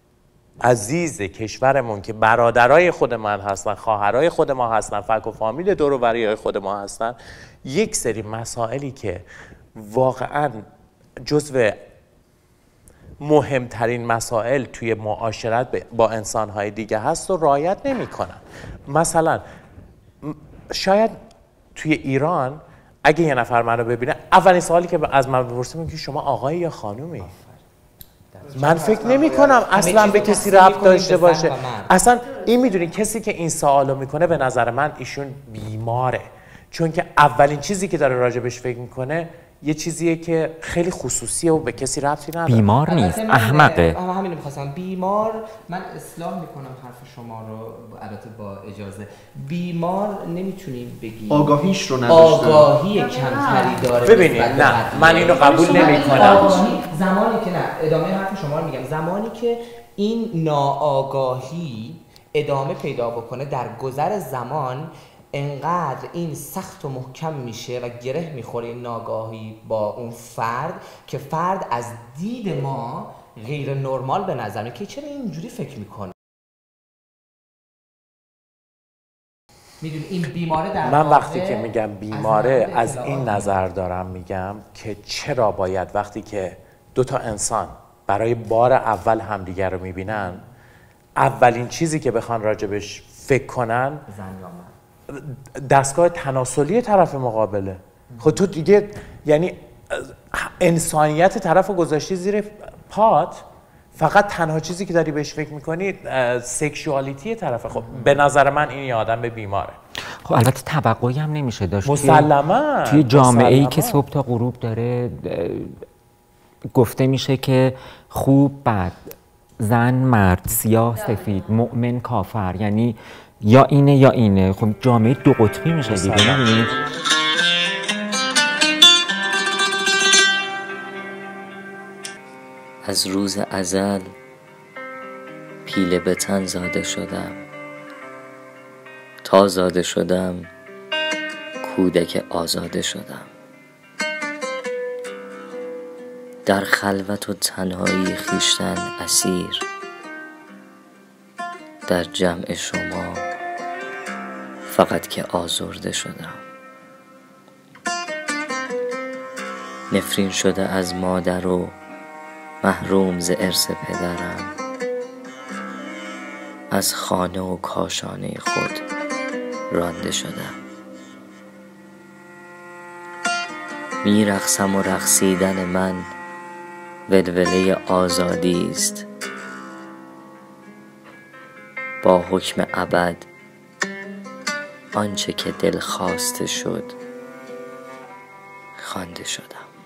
عزیز کشورمون که برادرای خود من هستن، خواهرای خود ما هستن، فک و فامیل دور و بریای خود ما هستن، یک سری مسائلی که واقعا جزو مهمترین مسائل توی معاشرت با انسانهای دیگه هست و رعایت نمی‌کنن. مثلا شاید توی ایران اگه یه نفر منو ببینه، اولین سوالی که از من بپرسه میگه شما آقایی یا خانومی؟ من فکر نمی کنم اصلا به کسی ربط داشته باشه. اصلا این میدونی کسی که این سوالو میکنه به نظر من ایشون بیماره، چون که اولین چیزی که داره راجبش فکر میکنه یه چیزیه که خیلی خصوصیه و به کسی ربطی نداره. بیمار نیست، احمقه. اما همین رو می‌خواستم. بیمار، من اصلاح میکنم حرف شما رو البته با اجازه. بیمار نمیتونیم بگیم، آگاهیش رو نداشته، آگاهی کمتری داره. ببینید نه من اینو قبول نمی‌کنم. آگاهی زمانی که نه ادامه حرف شما رو میگم، زمانی که این ناآگاهی ادامه پیدا بکنه در گذر زمان، انقدر این سخت و محکم میشه و گره میخوره این ناگاهی با اون فرد که فرد از دید ما غیر نرمال به نظر میاد که چرا اینجوری فکر میکنه. میدونی این بیماره در من وقتی که میگم بیماره از, از این نظر دارم میگم که چرا باید وقتی که دو تا انسان برای بار اول همدیگر رو میبینن اولین چیزی که بخوان راجبش فکر کنن دستگاه تناسلی طرف مقابله. خب تو دیگه یعنی انسانیت طرف رو گذاشتی زیر پات، فقط تنها چیزی که داری بهش فکر میکنی سکشوالیتی طرفه. خب به نظر من این یه آدم به بیماره. خب البته توقعی هم نمیشه داشت مسلما توی جامعه ای که صبح تا غروب داره گفته میشه که خوب بد، زن مرد، سیاه سفید، مؤمن کافر، یعنی یا اینه یا اینه. خب جامعه دو قطبی میشه دیگه. می‌بینید از روز ازل پیله به تن زاده شدم، تا زاده شدم کودک آزاده شدم. در خلوت و تنهایی خویشتن اسیر، در جمع شما فقط که آزرده شدم. نفرین شده از مادر و محروم ز ارث پدرم، از خانه و کاشانه خود رانده شدم. میرقصم و رقصیدن من ولوله آزادی است. با حکم ابد آنچه که دل خواسته شد خوانده شدم.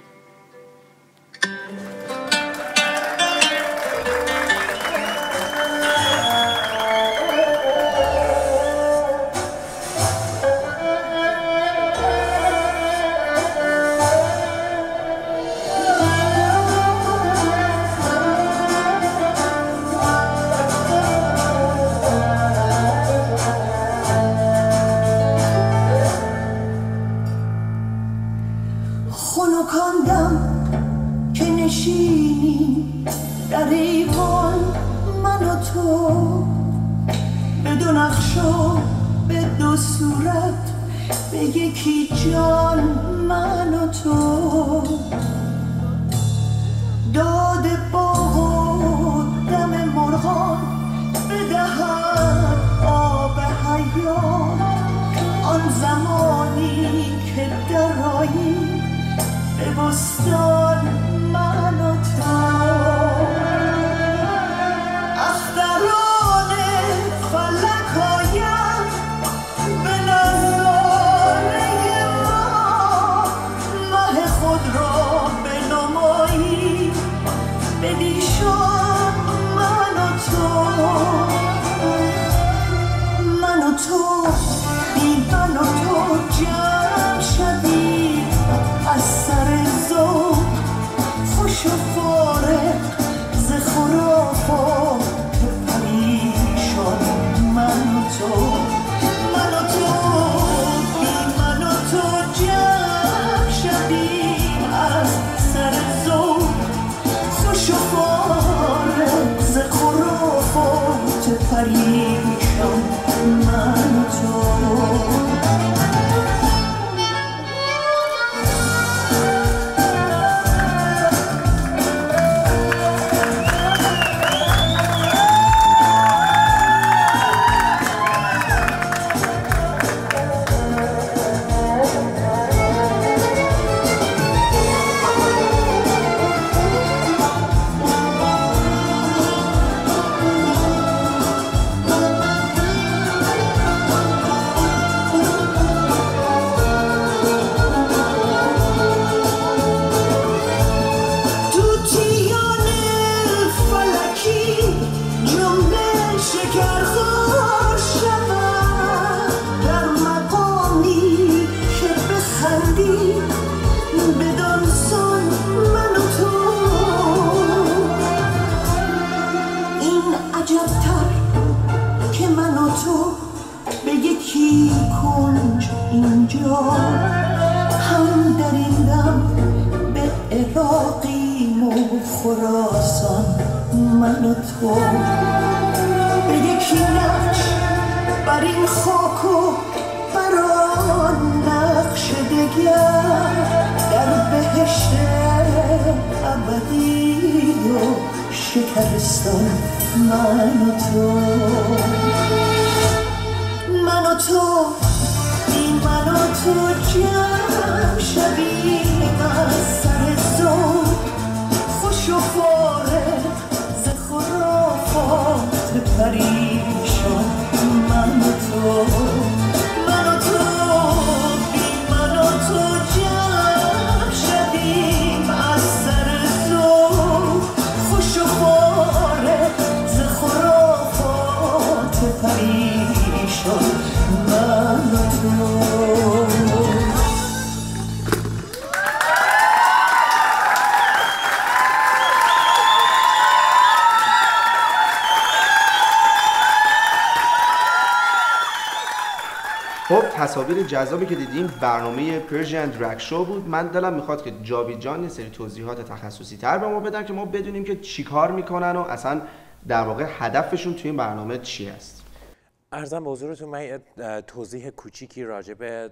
خب تصاویر جذابی که دیدیم برنامه پرژین درگ شو بود. من دلم میخواد که جاوید جان یه سری توضیحات تخصصی تر به ما بدن که ما بدونیم که چیکار میکنن و اصلا در واقع هدفشون توی این برنامه چی است. عرضم به حضورتون من توضیح کوچیکی راجع به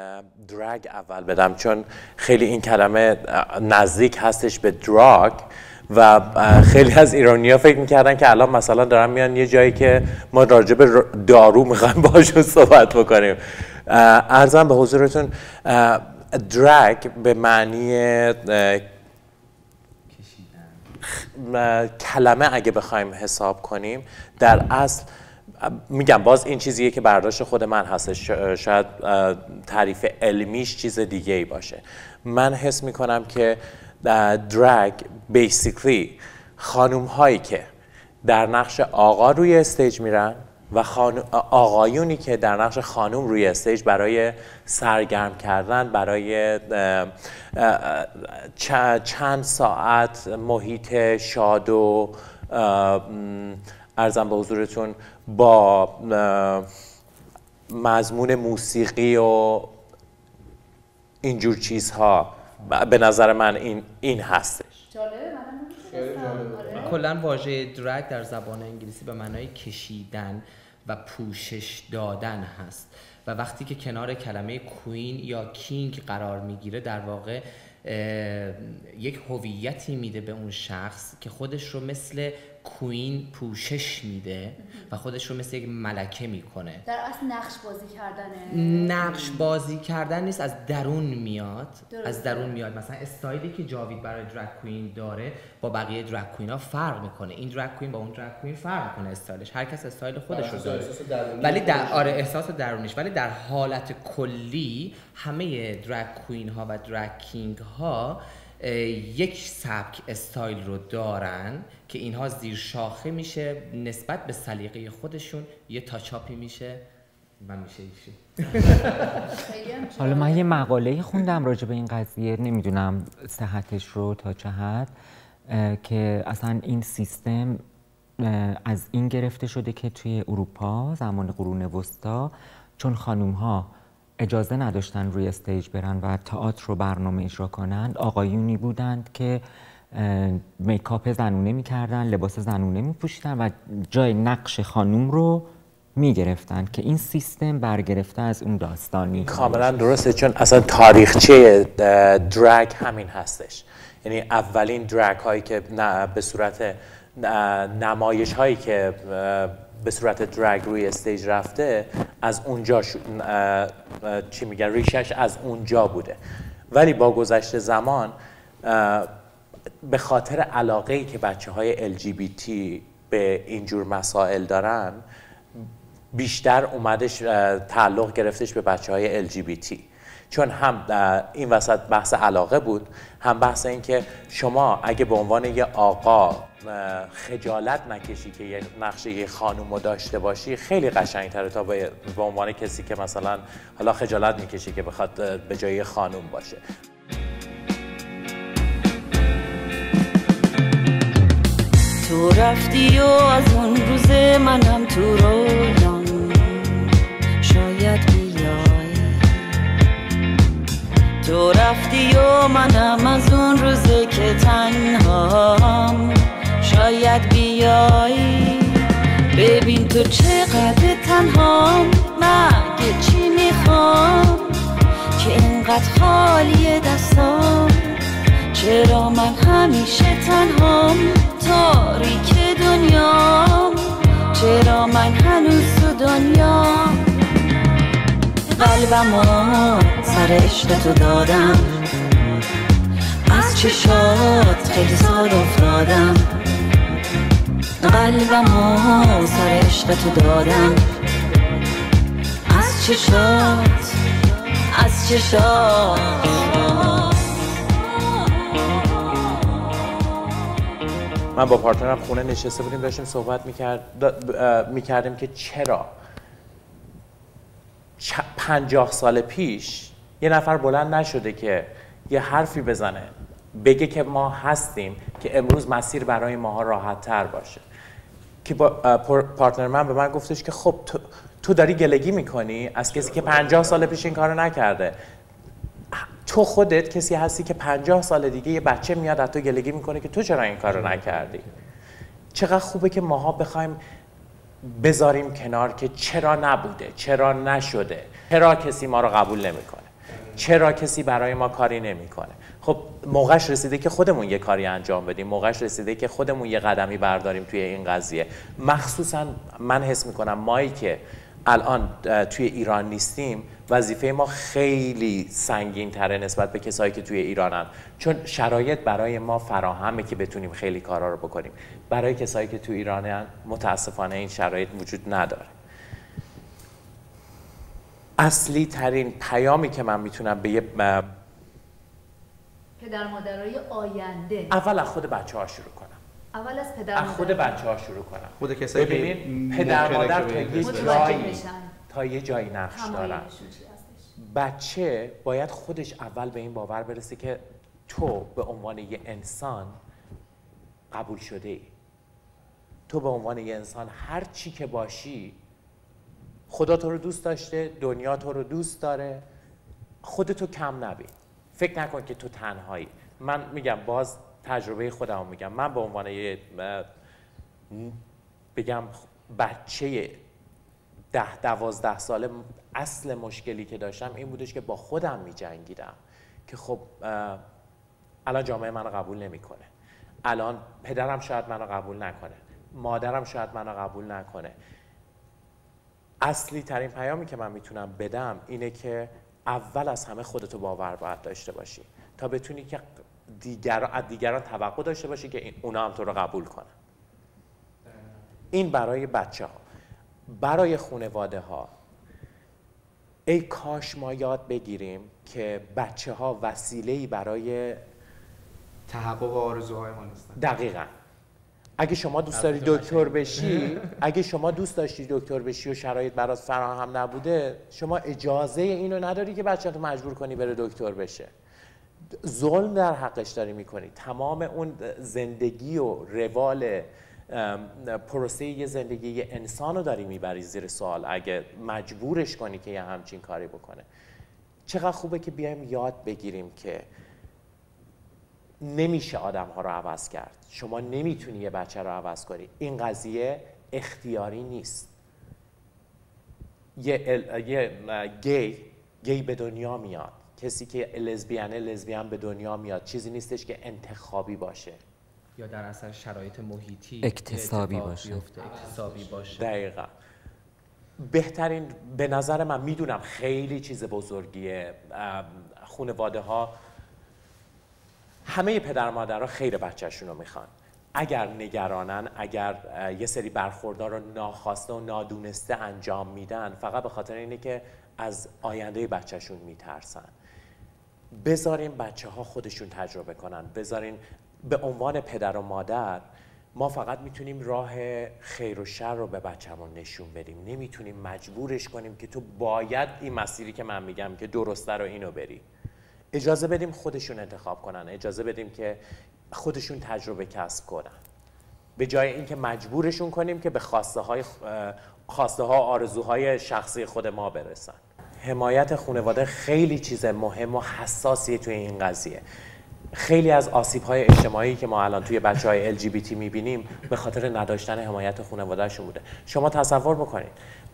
درگ اول بدم، چون خیلی این کلمه نزدیک هستش به دراگ و خیلی از ایرانی‌ها فکر می‌کردن که الان مثلا دارن میان یه جایی که ما راجع به دارو می‌خوایم باشون صحبت بکنیم. عرضم به حضورتون درگ به معنی کلمه اگه بخوایم حساب کنیم در اصل، میگم باز این چیزیه که برداشت خود من هستش، شاید تعریف علمیش چیز دیگه ای باشه. من حس میکنم که درگ بیسیکلی خانوم هایی که در نقش آقا روی استیج میرن و آقایونی که در نقش خانوم روی استیج برای سرگرم کردن، برای چند ساعت محیط شاد و عرضم به حضورتون با مضمون موسیقی و اینجور چیزها، به نظر من این این هستش. کلا واژه درگ در زبان انگلیسی به معنای کشیدن و پوشش دادن هست و وقتی که کنار کلمه کوین یا کینگ قرار میگیره در واقع یک هویتی میده به اون شخص که خودش رو مثل کوین پوشش میده و خودش رو مثل یک ملکه میکنه. در اصل نقش بازی کردنه. نقش بازی کردن نیست، از درون میاد. درسته. از درون میاد. مثلا استایلی که جاوید برای درگ کوین داره با بقیه درگ کوین ها فرق میکنه. این درگ کوین با اون درگ کوین فرق میکنه استایلش. هر کس استایل خودش رو داره. ولی در آره احساس درونیش، ولی در حالت کلی همه درگ کوین ها و درگ کینگ ها یک سبک استایل رو دارن که اینها زیر شاخه میشه نسبت به سلیقه خودشون یه تاچاپی میشه و میشه ایشون. حالا من یه مقاله خوندم راجع به این قضیه، نمیدونم صحتش رو تا چه حد، که اصلا این سیستم از این گرفته شده که توی اروپا زمان قرون وسطا چون خانوم ها اجازه نداشتن روی استیج برن و تئاتر رو برنامه اجرا کنند، آقایونی بودند که میکاپ زنونه میکردن، لباس زنونه میپوشیدن و جای نقش خانوم رو میگرفتن که این سیستم برگرفته از اون داستانی. کاملا درسته، چون اصلا تاریخچه درگ همین هستش. یعنی اولین درگ هایی که به صورت نمایش هایی که به صورت درگ روی استیج رفته از اونجا شو... چی میگن ریشش از اونجا بوده. ولی با گذشت زمان به خاطر علاقه‌ای که بچه‌های ال جی بی تی به اینجور مسائل دارن بیشتر اومدش تعلق گرفتش به بچه‌های ال جی بی تی، چون هم این وسط بحث علاقه بود، هم بحث این که شما اگه به عنوان یه آقا خجالت نکشی که یه نقشه یه خانوم رو داشته باشی خیلی قشنگ‌تره تا به عنوان کسی که مثلا حالا خجالت میکشی که بخواد به جای خانوم باشه. تو رفتی و از اون روز منم تو رویام شاید بیای، تو رفتی و منم از اون روزه که تنهام شاید بیای. ببین تو چقدر تنهام، مگه چی میخوام که اینقدر خالی دستام، چرا من همیشه تنهام تاریک دنیام، چرا من هنوز تو دنیام. قلبمو سر عشق تو دادم، از چشات خیلی سال افتادم. قلبمو سر عشق تو دادم، از چشات از چشات. من با پارتنرم خونه نشسته بودیم داشتیم صحبت میکرد میکردیم که چرا پنجاه سال پیش یه نفر بلند نشده که یه حرفی بزنه بگه که ما هستیم که امروز مسیر برای ماها راحت تر باشه. که با پارتنر من به من گفتش که خب تو, تو داری گلگی میکنی از کسی که پنجاه سال پیش این کارو نکرده، تو خودت کسی هستی که پنجاه سال دیگه یه بچه میاد از تو گلگی میکنه که تو چرا این کارو نکردی. چقدر خوبه که ماها بخوایم بذاریم کنار که چرا نبوده، چرا نشده، چرا کسی ما رو قبول نمیکنه، چرا کسی برای ما کاری نمیکنه. خب موقعش رسیده که خودمون یه کاری انجام بدیم، موقعش رسیده که خودمون یه قدمی برداریم توی این قضیه. مخصوصا من حس میکنم مایی که الان توی ایران نیستیم، وظیفه ما خیلی سنگین تره نسبت به کسایی که توی ایرانن، چون شرایط برای ما فراهمه که بتونیم خیلی کارا رو بکنیم. برای کسایی که توی ایرانن متاسفانه این شرایط وجود نداره. اصلی ترین پیامی که من میتونم به یه پدر مادرای آینده، اول از خود بچه ها شروع کنم. اول از پدر از خود بچه ها شروع کنم. خود کسایی که پدر مادر تا یه جایی تا یه جایی نقش دارن. بچه باید خودش اول به این باور برسه که تو به عنوان یه انسان قبول شده ای. تو به عنوان یه انسان هر چی که باشی، خدا تو رو دوست داشته، دنیا تو رو دوست داره، خودتو کم نبین. فکر نکن که تو تنهایی. من میگم، باز تجربه خودم میگم، من به عنوان یه بگم بچه ده دوازده ساله، اصل مشکلی که داشتم این بودش که با خودم میجنگیدم که خب الان جامعه منو قبول نمیکنه، الان پدرم شاید منو قبول نکنه، مادرم شاید منو قبول نکنه. اصلی ترین پیامی که من میتونم بدم اینه که اول از همه خودتو باور باید داشته باشی تا بتونی که دیگران از دیگران توقع داشته باشی که اونا هم تو رو قبول کنن. این برای بچه ها. برای خانواده ها، ای کاش ما یاد بگیریم که بچه ها وسیله‌ای برای تحقق آرزوهای ما نیستن. دقیقاً. اگه شما دوست داری دکتر بشی، اگه شما دوست داشتی دکتر بشی و شرایط برات فراهم نبوده، شما اجازه اینو نداری که بچه‌تو مجبور کنی بره دکتر بشه. ظلم در حقش داری میکنی. تمام اون زندگی و روال پروسه یه زندگی یه انسان رو داری میبری زیر سوال اگه مجبورش کنی که یه همچین کاری بکنه. چقدر خوبه که بیایم یاد بگیریم که نمیشه آدم ها رو عوض کرد. شما نمیتونی یه بچه رو عوض کنی. این قضیه اختیاری نیست. یه, ال... یه گی گی به دنیا میاد، کسی که لزبیانه لزبیان به دنیا میاد. چیزی نیستش که انتخابی باشه یا در اثر شرایط محیطی اکتسابی باشه. اکتسابی باشه. دقیقا. بهترین به نظر من، میدونم خیلی چیز بزرگیه، خانواده ها، همه پدر مادرها خیر بچه‌شون رو میخوان. اگر نگرانن، اگر یه سری برخوردار رو ناخواسته و نادونسته انجام میدن، فقط به خاطر اینه که از آینده بچه‌شون میترسن. بذارین بچه ها خودشون تجربه کنن. بذارین به عنوان پدر و مادر ما فقط میتونیم راه خیر و شر رو به بچه‌مون نشون بدیم. نمیتونیم مجبورش کنیم که تو باید این مسیری که من میگم که درسته رو اینو بری. اجازه بدیم خودشون انتخاب کنن. اجازه بدیم که خودشون تجربه کسب کنن، به جای اینکه مجبورشون کنیم که به خواسته های خواسته ها آرزوهای شخصی خود ما برسن. حمایت خانواده خیلی چیز مهم و حساسیه توی این قضیه. خیلی از آسیب‌های اجتماعی که ما الان توی بچه‌های ال جی بی تی می‌بینیم به خاطر نداشتن حمایت خانواده‌شون بوده. شما تصور بکنید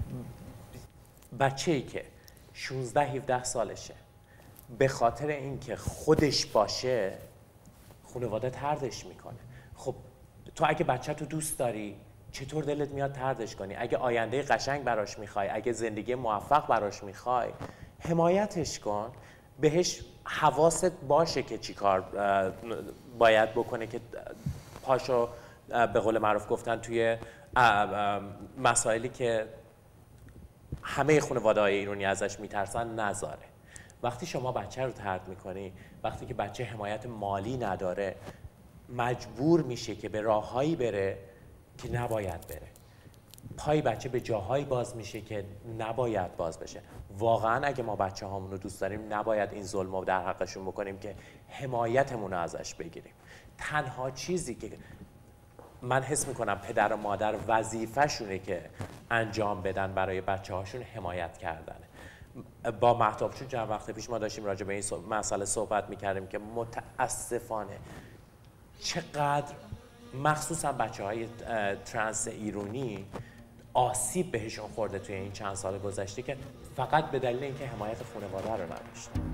بچه‌ای که شانزده هفده سالشه به خاطر اینکه خودش باشه خانواده طردش میکنه. خب تو اگه بچه تو دوست داری چطور دلت میاد طردش کنی؟ اگه آینده قشنگ براش میخوای، اگه زندگی موفق براش میخوای، حمایتش کن. بهش حواست باشه که چی کار باید بکنه که پاشو به قول معروف گفتن توی مسائلی که همه خانواده‌های ایرانی ازش میترسن نذاره. وقتی شما بچه رو طرد میکنی، وقتی که بچه حمایت مالی نداره، مجبور میشه که به راههایی بره که نباید بره. پای بچه به جاهایی باز میشه که نباید باز بشه. واقعا اگه ما بچه هامون رو دوست داریم نباید این ظلم رو در حقشون بکنیم که حمایتمون رو ازش بگیریم. تنها چیزی که من حس میکنم پدر و مادر وظیفه‌شونه که انجام بدن برای بچه هاشون حمایت کردنه. با مهتاب چون چند وقت پیش ما داشتیم راجع به این مسئله صحبت میکردیم که متاسفانه چقدر مخصوصا بچه های ترنس ایرانی آسیب بهشون خورده توی این چند سال گذشته که فقط به دلیل اینکه حمایت خانواده رو نداشتن.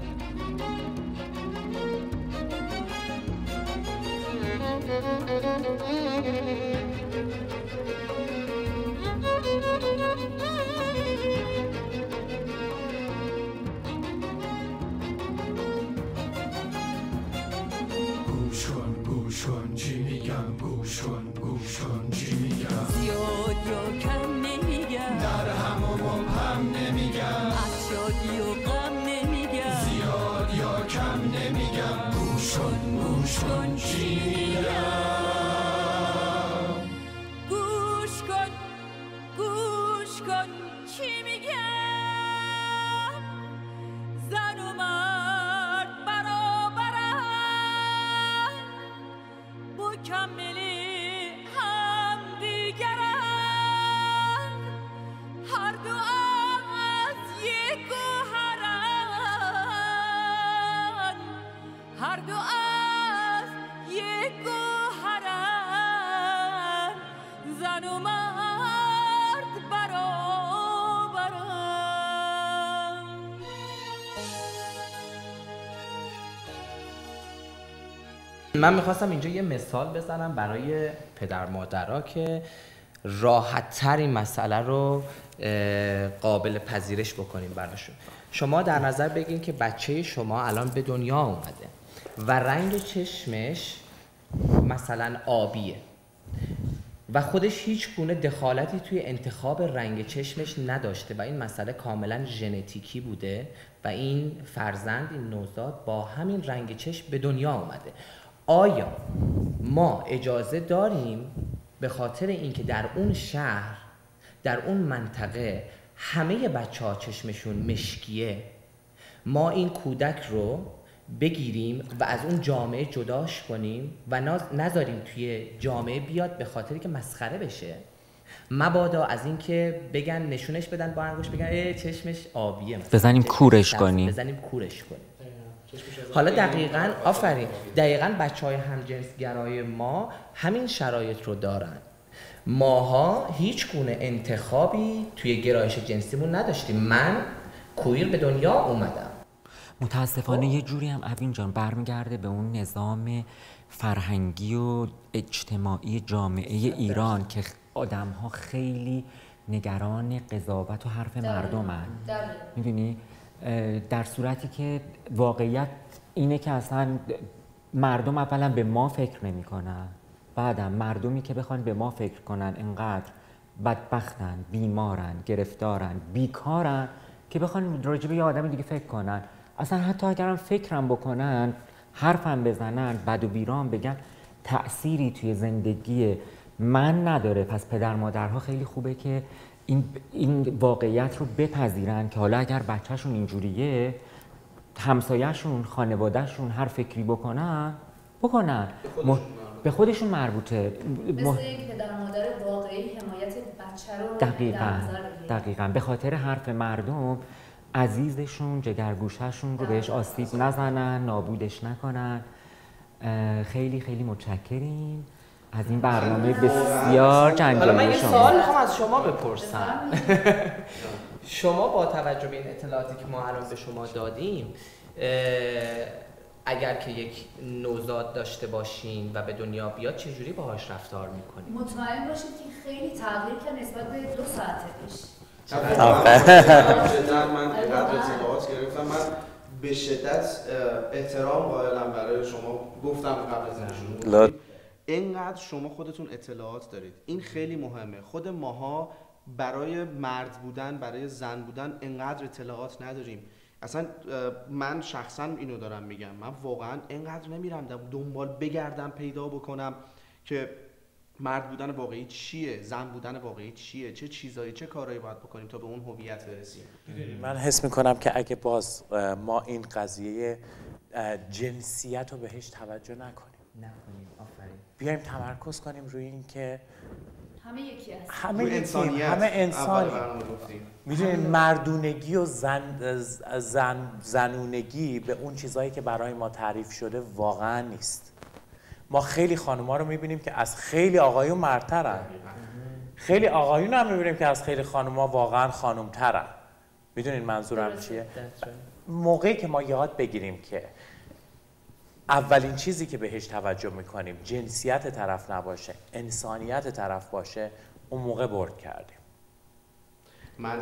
و مرد برابرم. من میخواستم اینجا یه مثال بزنم برای پدر مادرها که راحت تر این مسئله رو قابل پذیرش بکنیم براشون. شما در نظر بگین که بچه شما الان به دنیا اومده و رنگ چشمش مثلا آبیه و خودش هیچ گونه دخالتی توی انتخاب رنگ چشمش نداشته و این مسئله کاملا ژنتیکی بوده و این فرزند، این نوزاد با همین رنگ چشم به دنیا اومده. آیا ما اجازه داریم به خاطر اینکه در اون شهر، در اون منطقه همه بچه ها چشمشون مشکیه، ما این کودک رو بگیریم و از اون جامعه جداش کنیم و نذاریم توی جامعه بیاد به خاطری که مسخره بشه؟ مبادا از این که بگن نشونش بدن با انگوش بگن ای چشمش آبیه، مثلا بزنیم کورش کنیم بزنیم کورش کنیم. حالا دقیقاً آفرین دقیقاً بچهای همجنسگرای ما همین شرایط رو دارن. ماها هیچ گونه انتخابی توی گرایش جنسیمون نداشتیم. من کویر به دنیا اومدم. متاسفانه یه جوری هم اوین جان برمیگرده به اون نظام فرهنگی و اجتماعی جامعه ایران که آدم ها خیلی نگران قضاوت و حرف مردم هن. میدونی؟ در صورتی که واقعیت اینه که اصلا مردم اولا به ما فکر نمی کنن، بعدم مردمی که بخوان به ما فکر کنن انقدر بدبختن، بیمارن، گرفتارن، بیکارن که بخوان راجع به یه آدم دیگه فکر کنن. اصلا حتی اگرم فکرم بکنن، حرفم بزنن، بد و بیرام بگن، تأثیری توی زندگی من نداره. پس پدر مادرها خیلی خوبه که این این واقعیت رو بپذیرن که حالا اگر بچه‌شون اینجوریه، همسایه‌شون، خانواده‌شون هر فکری بکنن بکنن، به خودشون مربوطه. مثل یک پدر مادر واقعی حمایت بچه رو دقیقاً دقیقاً به خاطر حرف مردم عزیزشون، جگرگوشه‌شون رو بهش آسیب نزنن، نابودش نکنن. خیلی خیلی متشکریم از این برنامه بسیار جنجالی. حالا من یه سوال میخوام از شما بپرسم. شما با توجه به این اطلاعاتی که ما الان به شما دادیم، اگر که یک نوزاد داشته باشین و به دنیا بیاد چجوری باهاش رفتار میکنین؟ مطمئن باشید که خیلی تغییر کرد نسبت به دو ساعت پیش. من اینقدر اطلاعات گرفتم. من به شدت احترام قائلم برای شما. گفتم قبل از اینشون اینقدر شما خودتون اطلاعات دارید، این خیلی مهمه. خود ماها برای مرد بودن، برای زن بودن اینقدر اطلاعات نداریم. اصلا من شخصا اینو دارم میگم، من واقعا اینقدر نمیرم دنبال بگردم پیدا بکنم که مرد بودن واقعی چیه، زن بودن واقعی چیه، چه چیزایی، چه کارهایی باید بکنیم تا به اون هویت برسیم. من حس میکنم که اگه باز ما این قضیه جنسیت رو بهش توجه نکنیم نکنیم آفرین بیایم تمرکز کنیم روی این که همه یکی هست، همه انسانیت، همه انسانی. میدونید مردونگی و زن، زن، زنونگی به اون چیزایی که برای ما تعریف شده واقعا نیست. ما خیلی خانوما رو میبینیم که از خیلی آقایون مردترن، خیلی آقایون هم میبینیم که از خیلی خانوما واقعا خانومترن. میدونید منظورم چیه؟ موقعی که ما یاد بگیریم که اولین چیزی که بهش توجه میکنیم جنسیت طرف نباشه، انسانیت طرف باشه، اون موقع برد کردیم. من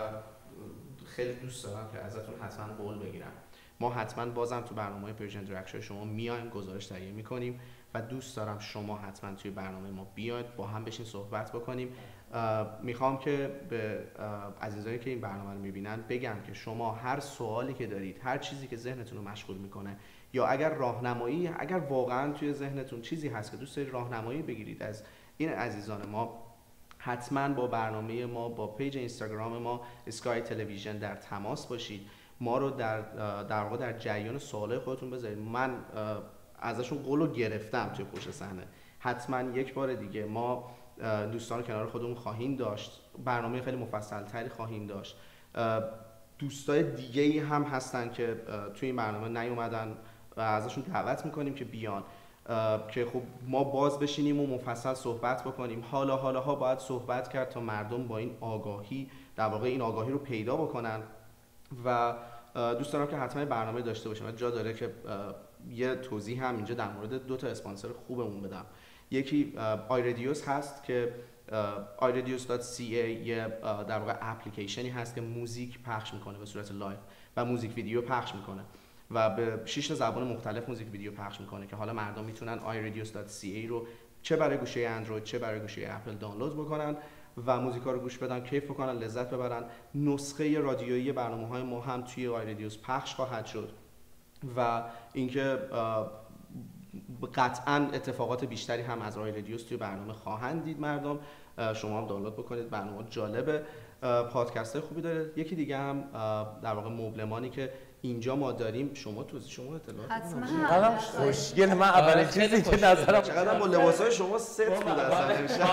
خیلی دوست دارم که ازتون حتما قول بگیرم. ما حتما بازم تو برنامه پرژن درگ شو شما میایم گزارش تهیه میکنیم و دوست دارم شما حتما توی برنامه ما بیاید با هم بشین صحبت بکنیم. میخوام که به عزیزانی که این برنامه رو میبینن بگم که شما هر سوالی که دارید، هر چیزی که ذهنتون رو مشغول میکنه، یا اگر راهنمایی، اگر واقعا توی ذهنتون چیزی هست که دوست دارید راهنمایی بگیرید از این عزیزان ما، حتما با برنامه ما، با پیج اینستاگرام ما اسکای تلویزیون در تماس باشید. ما رو در در واقع در جریان سوالای خودتون بذارید. من ازشون قولو گرفتم توی پشت صحنه. حتما یک بار دیگه ما دوستان کنار خودمون خواهیم داشت، برنامه خیلی مفصل تری خواهیم داشت. دوستای دیگه ای هم هستن که توی این برنامه نیومدن و ازشون دعوت میکنیم که بیان. که خب ما باز بشینیم و مفصل صحبت بکنیم. حالا حالا ها باید صحبت کرد تا مردم با این آگاهی در واقع این آگاهی رو پیدا بکنن و دوست دارم که حتما برنامه داشته باشیم. جا داره که یه توضیح هم اینجا در مورد دو تا اسپانسر خوبمون بدم. یکی آیردیوس هست که آی ردیوس دات سی ای یه در واقع اپلیکیشنی هست که موزیک پخش میکنه به صورت لایو و موزیک ویدیو پخش میکنه و به شش زبان مختلف موزیک ویدیو پخش میکنه که حالا مردم میتونن آی ردیوس دات سی ای رو چه برای گوشه اندروید چه برای گوشه اپل دانلود بکنن و موزیکا رو گوش بدن، کیف بکنن، لذت ببرن. نسخه رادیویی برنامه‌های ما هم توی آی ردیوس پخش خواهد شد و اینکه قطعاً اتفاقات بیشتری هم از آی ردیوس توی برنامه خواهند دید. مردم شما هم دانلود بکنید، برنامه جالبه، پادکست خوبی داره. یکی دیگه هم در واقع مبلمانی که اینجا ما داریم، شما توضیح شما اطلاعات حتما خوشگل. من اولین چیزی که نظرم چقدر با لباسای شما سفت بود اصلا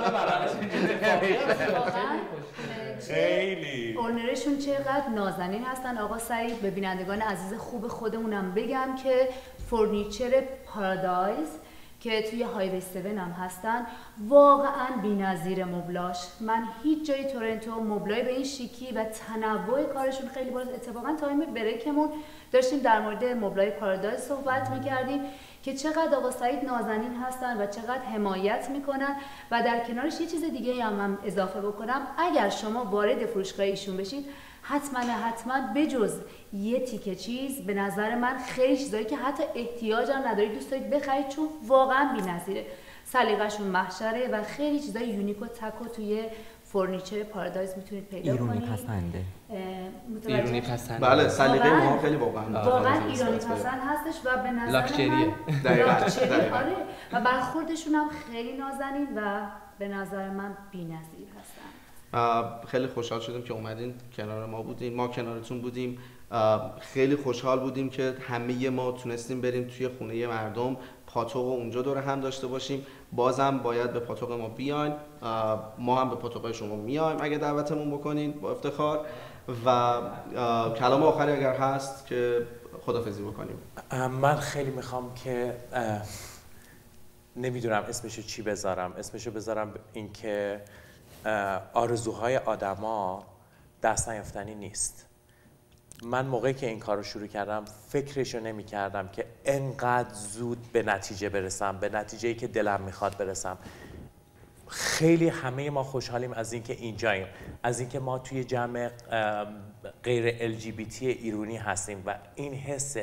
خیلی اونرشون چقدر نازنین هستن. آقا سعید، به بینندگان عزیز خوب خودمونم بگم که فرنیچر پارادایز که توی هایوی هفت هم هستن واقعا بی‌نظیر مبلاش. من هیچ جای تورنتو مبلای به این شیکی و تنوع کارشون خیلی بالاست. اتفاقا تایم بریکمون داشتیم در مورد مبلای پارادایز صحبت میکردیم که چقدر آقا سعید نازنین هستن و چقدر حمایت میکنن و در کنارش یه چیز دیگه هم, هم اضافه بکنم. اگر شما وارد فروشگاه ایشون بشید حتما حتما بجز یه تیکه چیز به نظر من خیلی چیزایی که حتی احتیاج هم ندارید دوست دارید بخرید چون واقعا بی‌نظیره. سلیقه‌شون محشره و خیلی چیزای یونیک و تکو توی فرنیچر پارادایز میتونید پیدا کنید. ایرانی پسنده. ایرانی پسنده. بله، سلیقه ما خیلی واقعا واقعا ایرانی پسند هستش و به نظر لاکچریه. من لاکچری آره و برخوردشون هم خیلی نازنین و به نظر من بی‌نظیر هستن. خیلی خوشحال شدیم که اومدین کنار ما بودیم، ما کنارتون بودیم. خیلی خوشحال بودیم که همه ما تونستیم بریم توی خونه مردم، پاتوق اونجا دور هم داشته باشیم. بازم باید به پاتوق ما بیاین، ما هم به پاتوق شما میایم اگه دعوتمون بکنین با افتخار. و کلام آخری اگر هست که خدافظی بکنیم. من خیلی میخوام که نمیدونم اسمشو چی بذارم، اسمشو بذارم این که آرزوهای آدما دست نیافتنی نیست. من موقعی که این کار رو شروع کردم فکرشو نمی کردم که انقدر زود به نتیجه برسم، به نتیجه‌ای که دلم میخواد برسم. خیلی همه ما خوشحالیم از اینکه اینجاییم، از اینکه ما توی جمع غیر ال جی بی تی ایرانی هستیم و این حس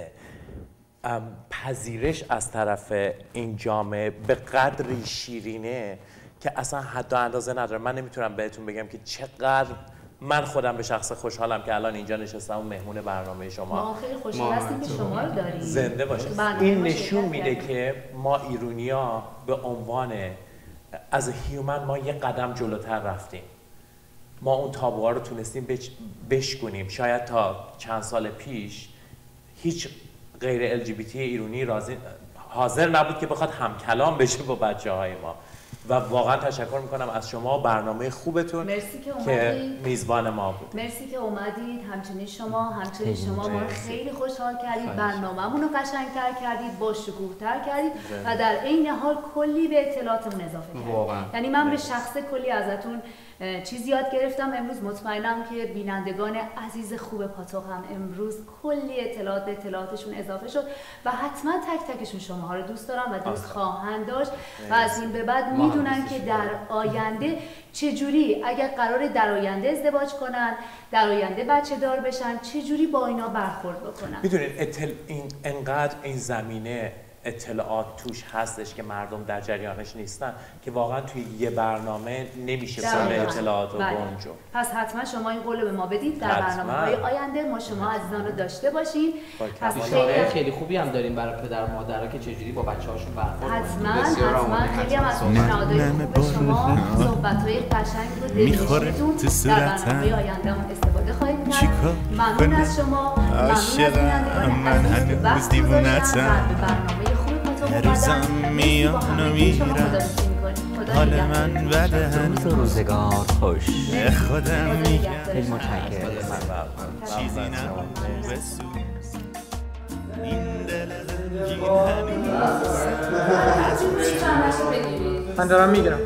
پذیرش از طرف این جامعه به قدری شیرینه که اصلا حد و اندازه نداره. من نمیتونم بهتون بگم که چقدر من خودم به شخص خوشحالم که الان اینجا نشستم و مهمون برنامه شما. ما خیلی خوشحال هستیم که شما رو داریم. زنده باشه. این نشون میده که ما ایرونیا به عنوان از هیومن ما یه قدم جلوتر رفتیم. ما اون تابوها رو تونستیم بچ... بشکنیم. شاید تا چند سال پیش هیچ غیر ال جی بی تی ایرانی راضی حاضر نبود که بخواد همکلام بشه با بچه‌های ما. و واقعا تشکر میکنم از شما، برنامه خوبتون مرسی که, که میزبان ما بود. مرسی که اومدید. همچنین شما همچنین شما ما رو خیلی خوشحال کردید، برنامه‌مون رو قشنگ‌تر کردید، با شکوه‌تر کردید و در عین حال کلی به اطلاعاتمون اضافه کردید. یعنی من به شخص کلی ازتون چیز یاد گرفتم. امروز مطمئنم که بینندگان عزیز خوب پاتوق هم امروز کلی اطلاعات به اطلاعاتشون اضافه شد و حتما تک تکشون شماها رو دوست دارم و دوست خواهند داشت و از این به بعد میدونن که در آینده چجوری اگر قرار در آینده ازدواج کنن، در آینده بچه دار بشن، چجوری با اینا برخورد بکنن. میدونید اطل... این انقدر این زمینه اطلاعات توش هستش که مردم در جریانش نیستن که واقعا توی یه برنامه نمیشه کل اطلاعات رو گنجون. پس حتما شما این قول به ما بدید در برنامه‌های آینده ما شما عزیزان رو داشته باشین. پس خیلی خیلی خوبی هم داریم برای پدر و مادرها که چجوری با بچه‌هاشون برخورد حتما حتما خیلی هم از پیشنهادهای خوب شما صحبت‌های قشنگ رو دلنشینتون در برنامه‌های آینده هم استفاده خواهید کرد. ممنون از شما، ممنون از بینندگان عزیز که وقت گذاشتن به برنامه روزم میان و میرم، حال من بده هنوز، روزگار خوش. خودم میگم خیلی متشکرم. چیزی نمون بسوز این دل من دارم میگیرم.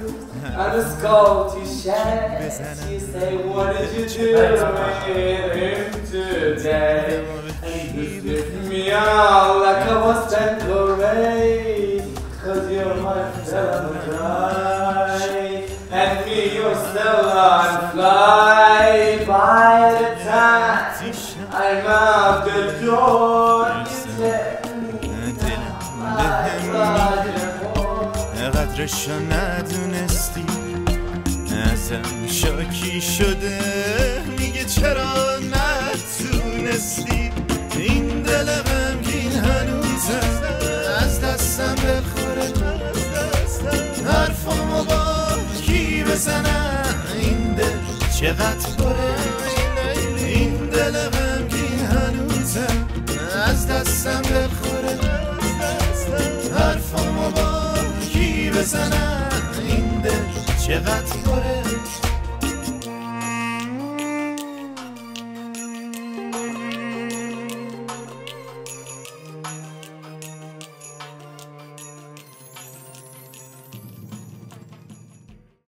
And me, you're still on fly by the time I'm out the door. قدرشو ندونستی ازم شاکی شده میگه چرا نتونستی این دل غمگین هنوزم از دستم بخوره حرفامو با کی بزنم این دل چقدر پره این دل غمگین هنوزم از دستم بخوره حرفامو با کی بزنم این دل چقدر پره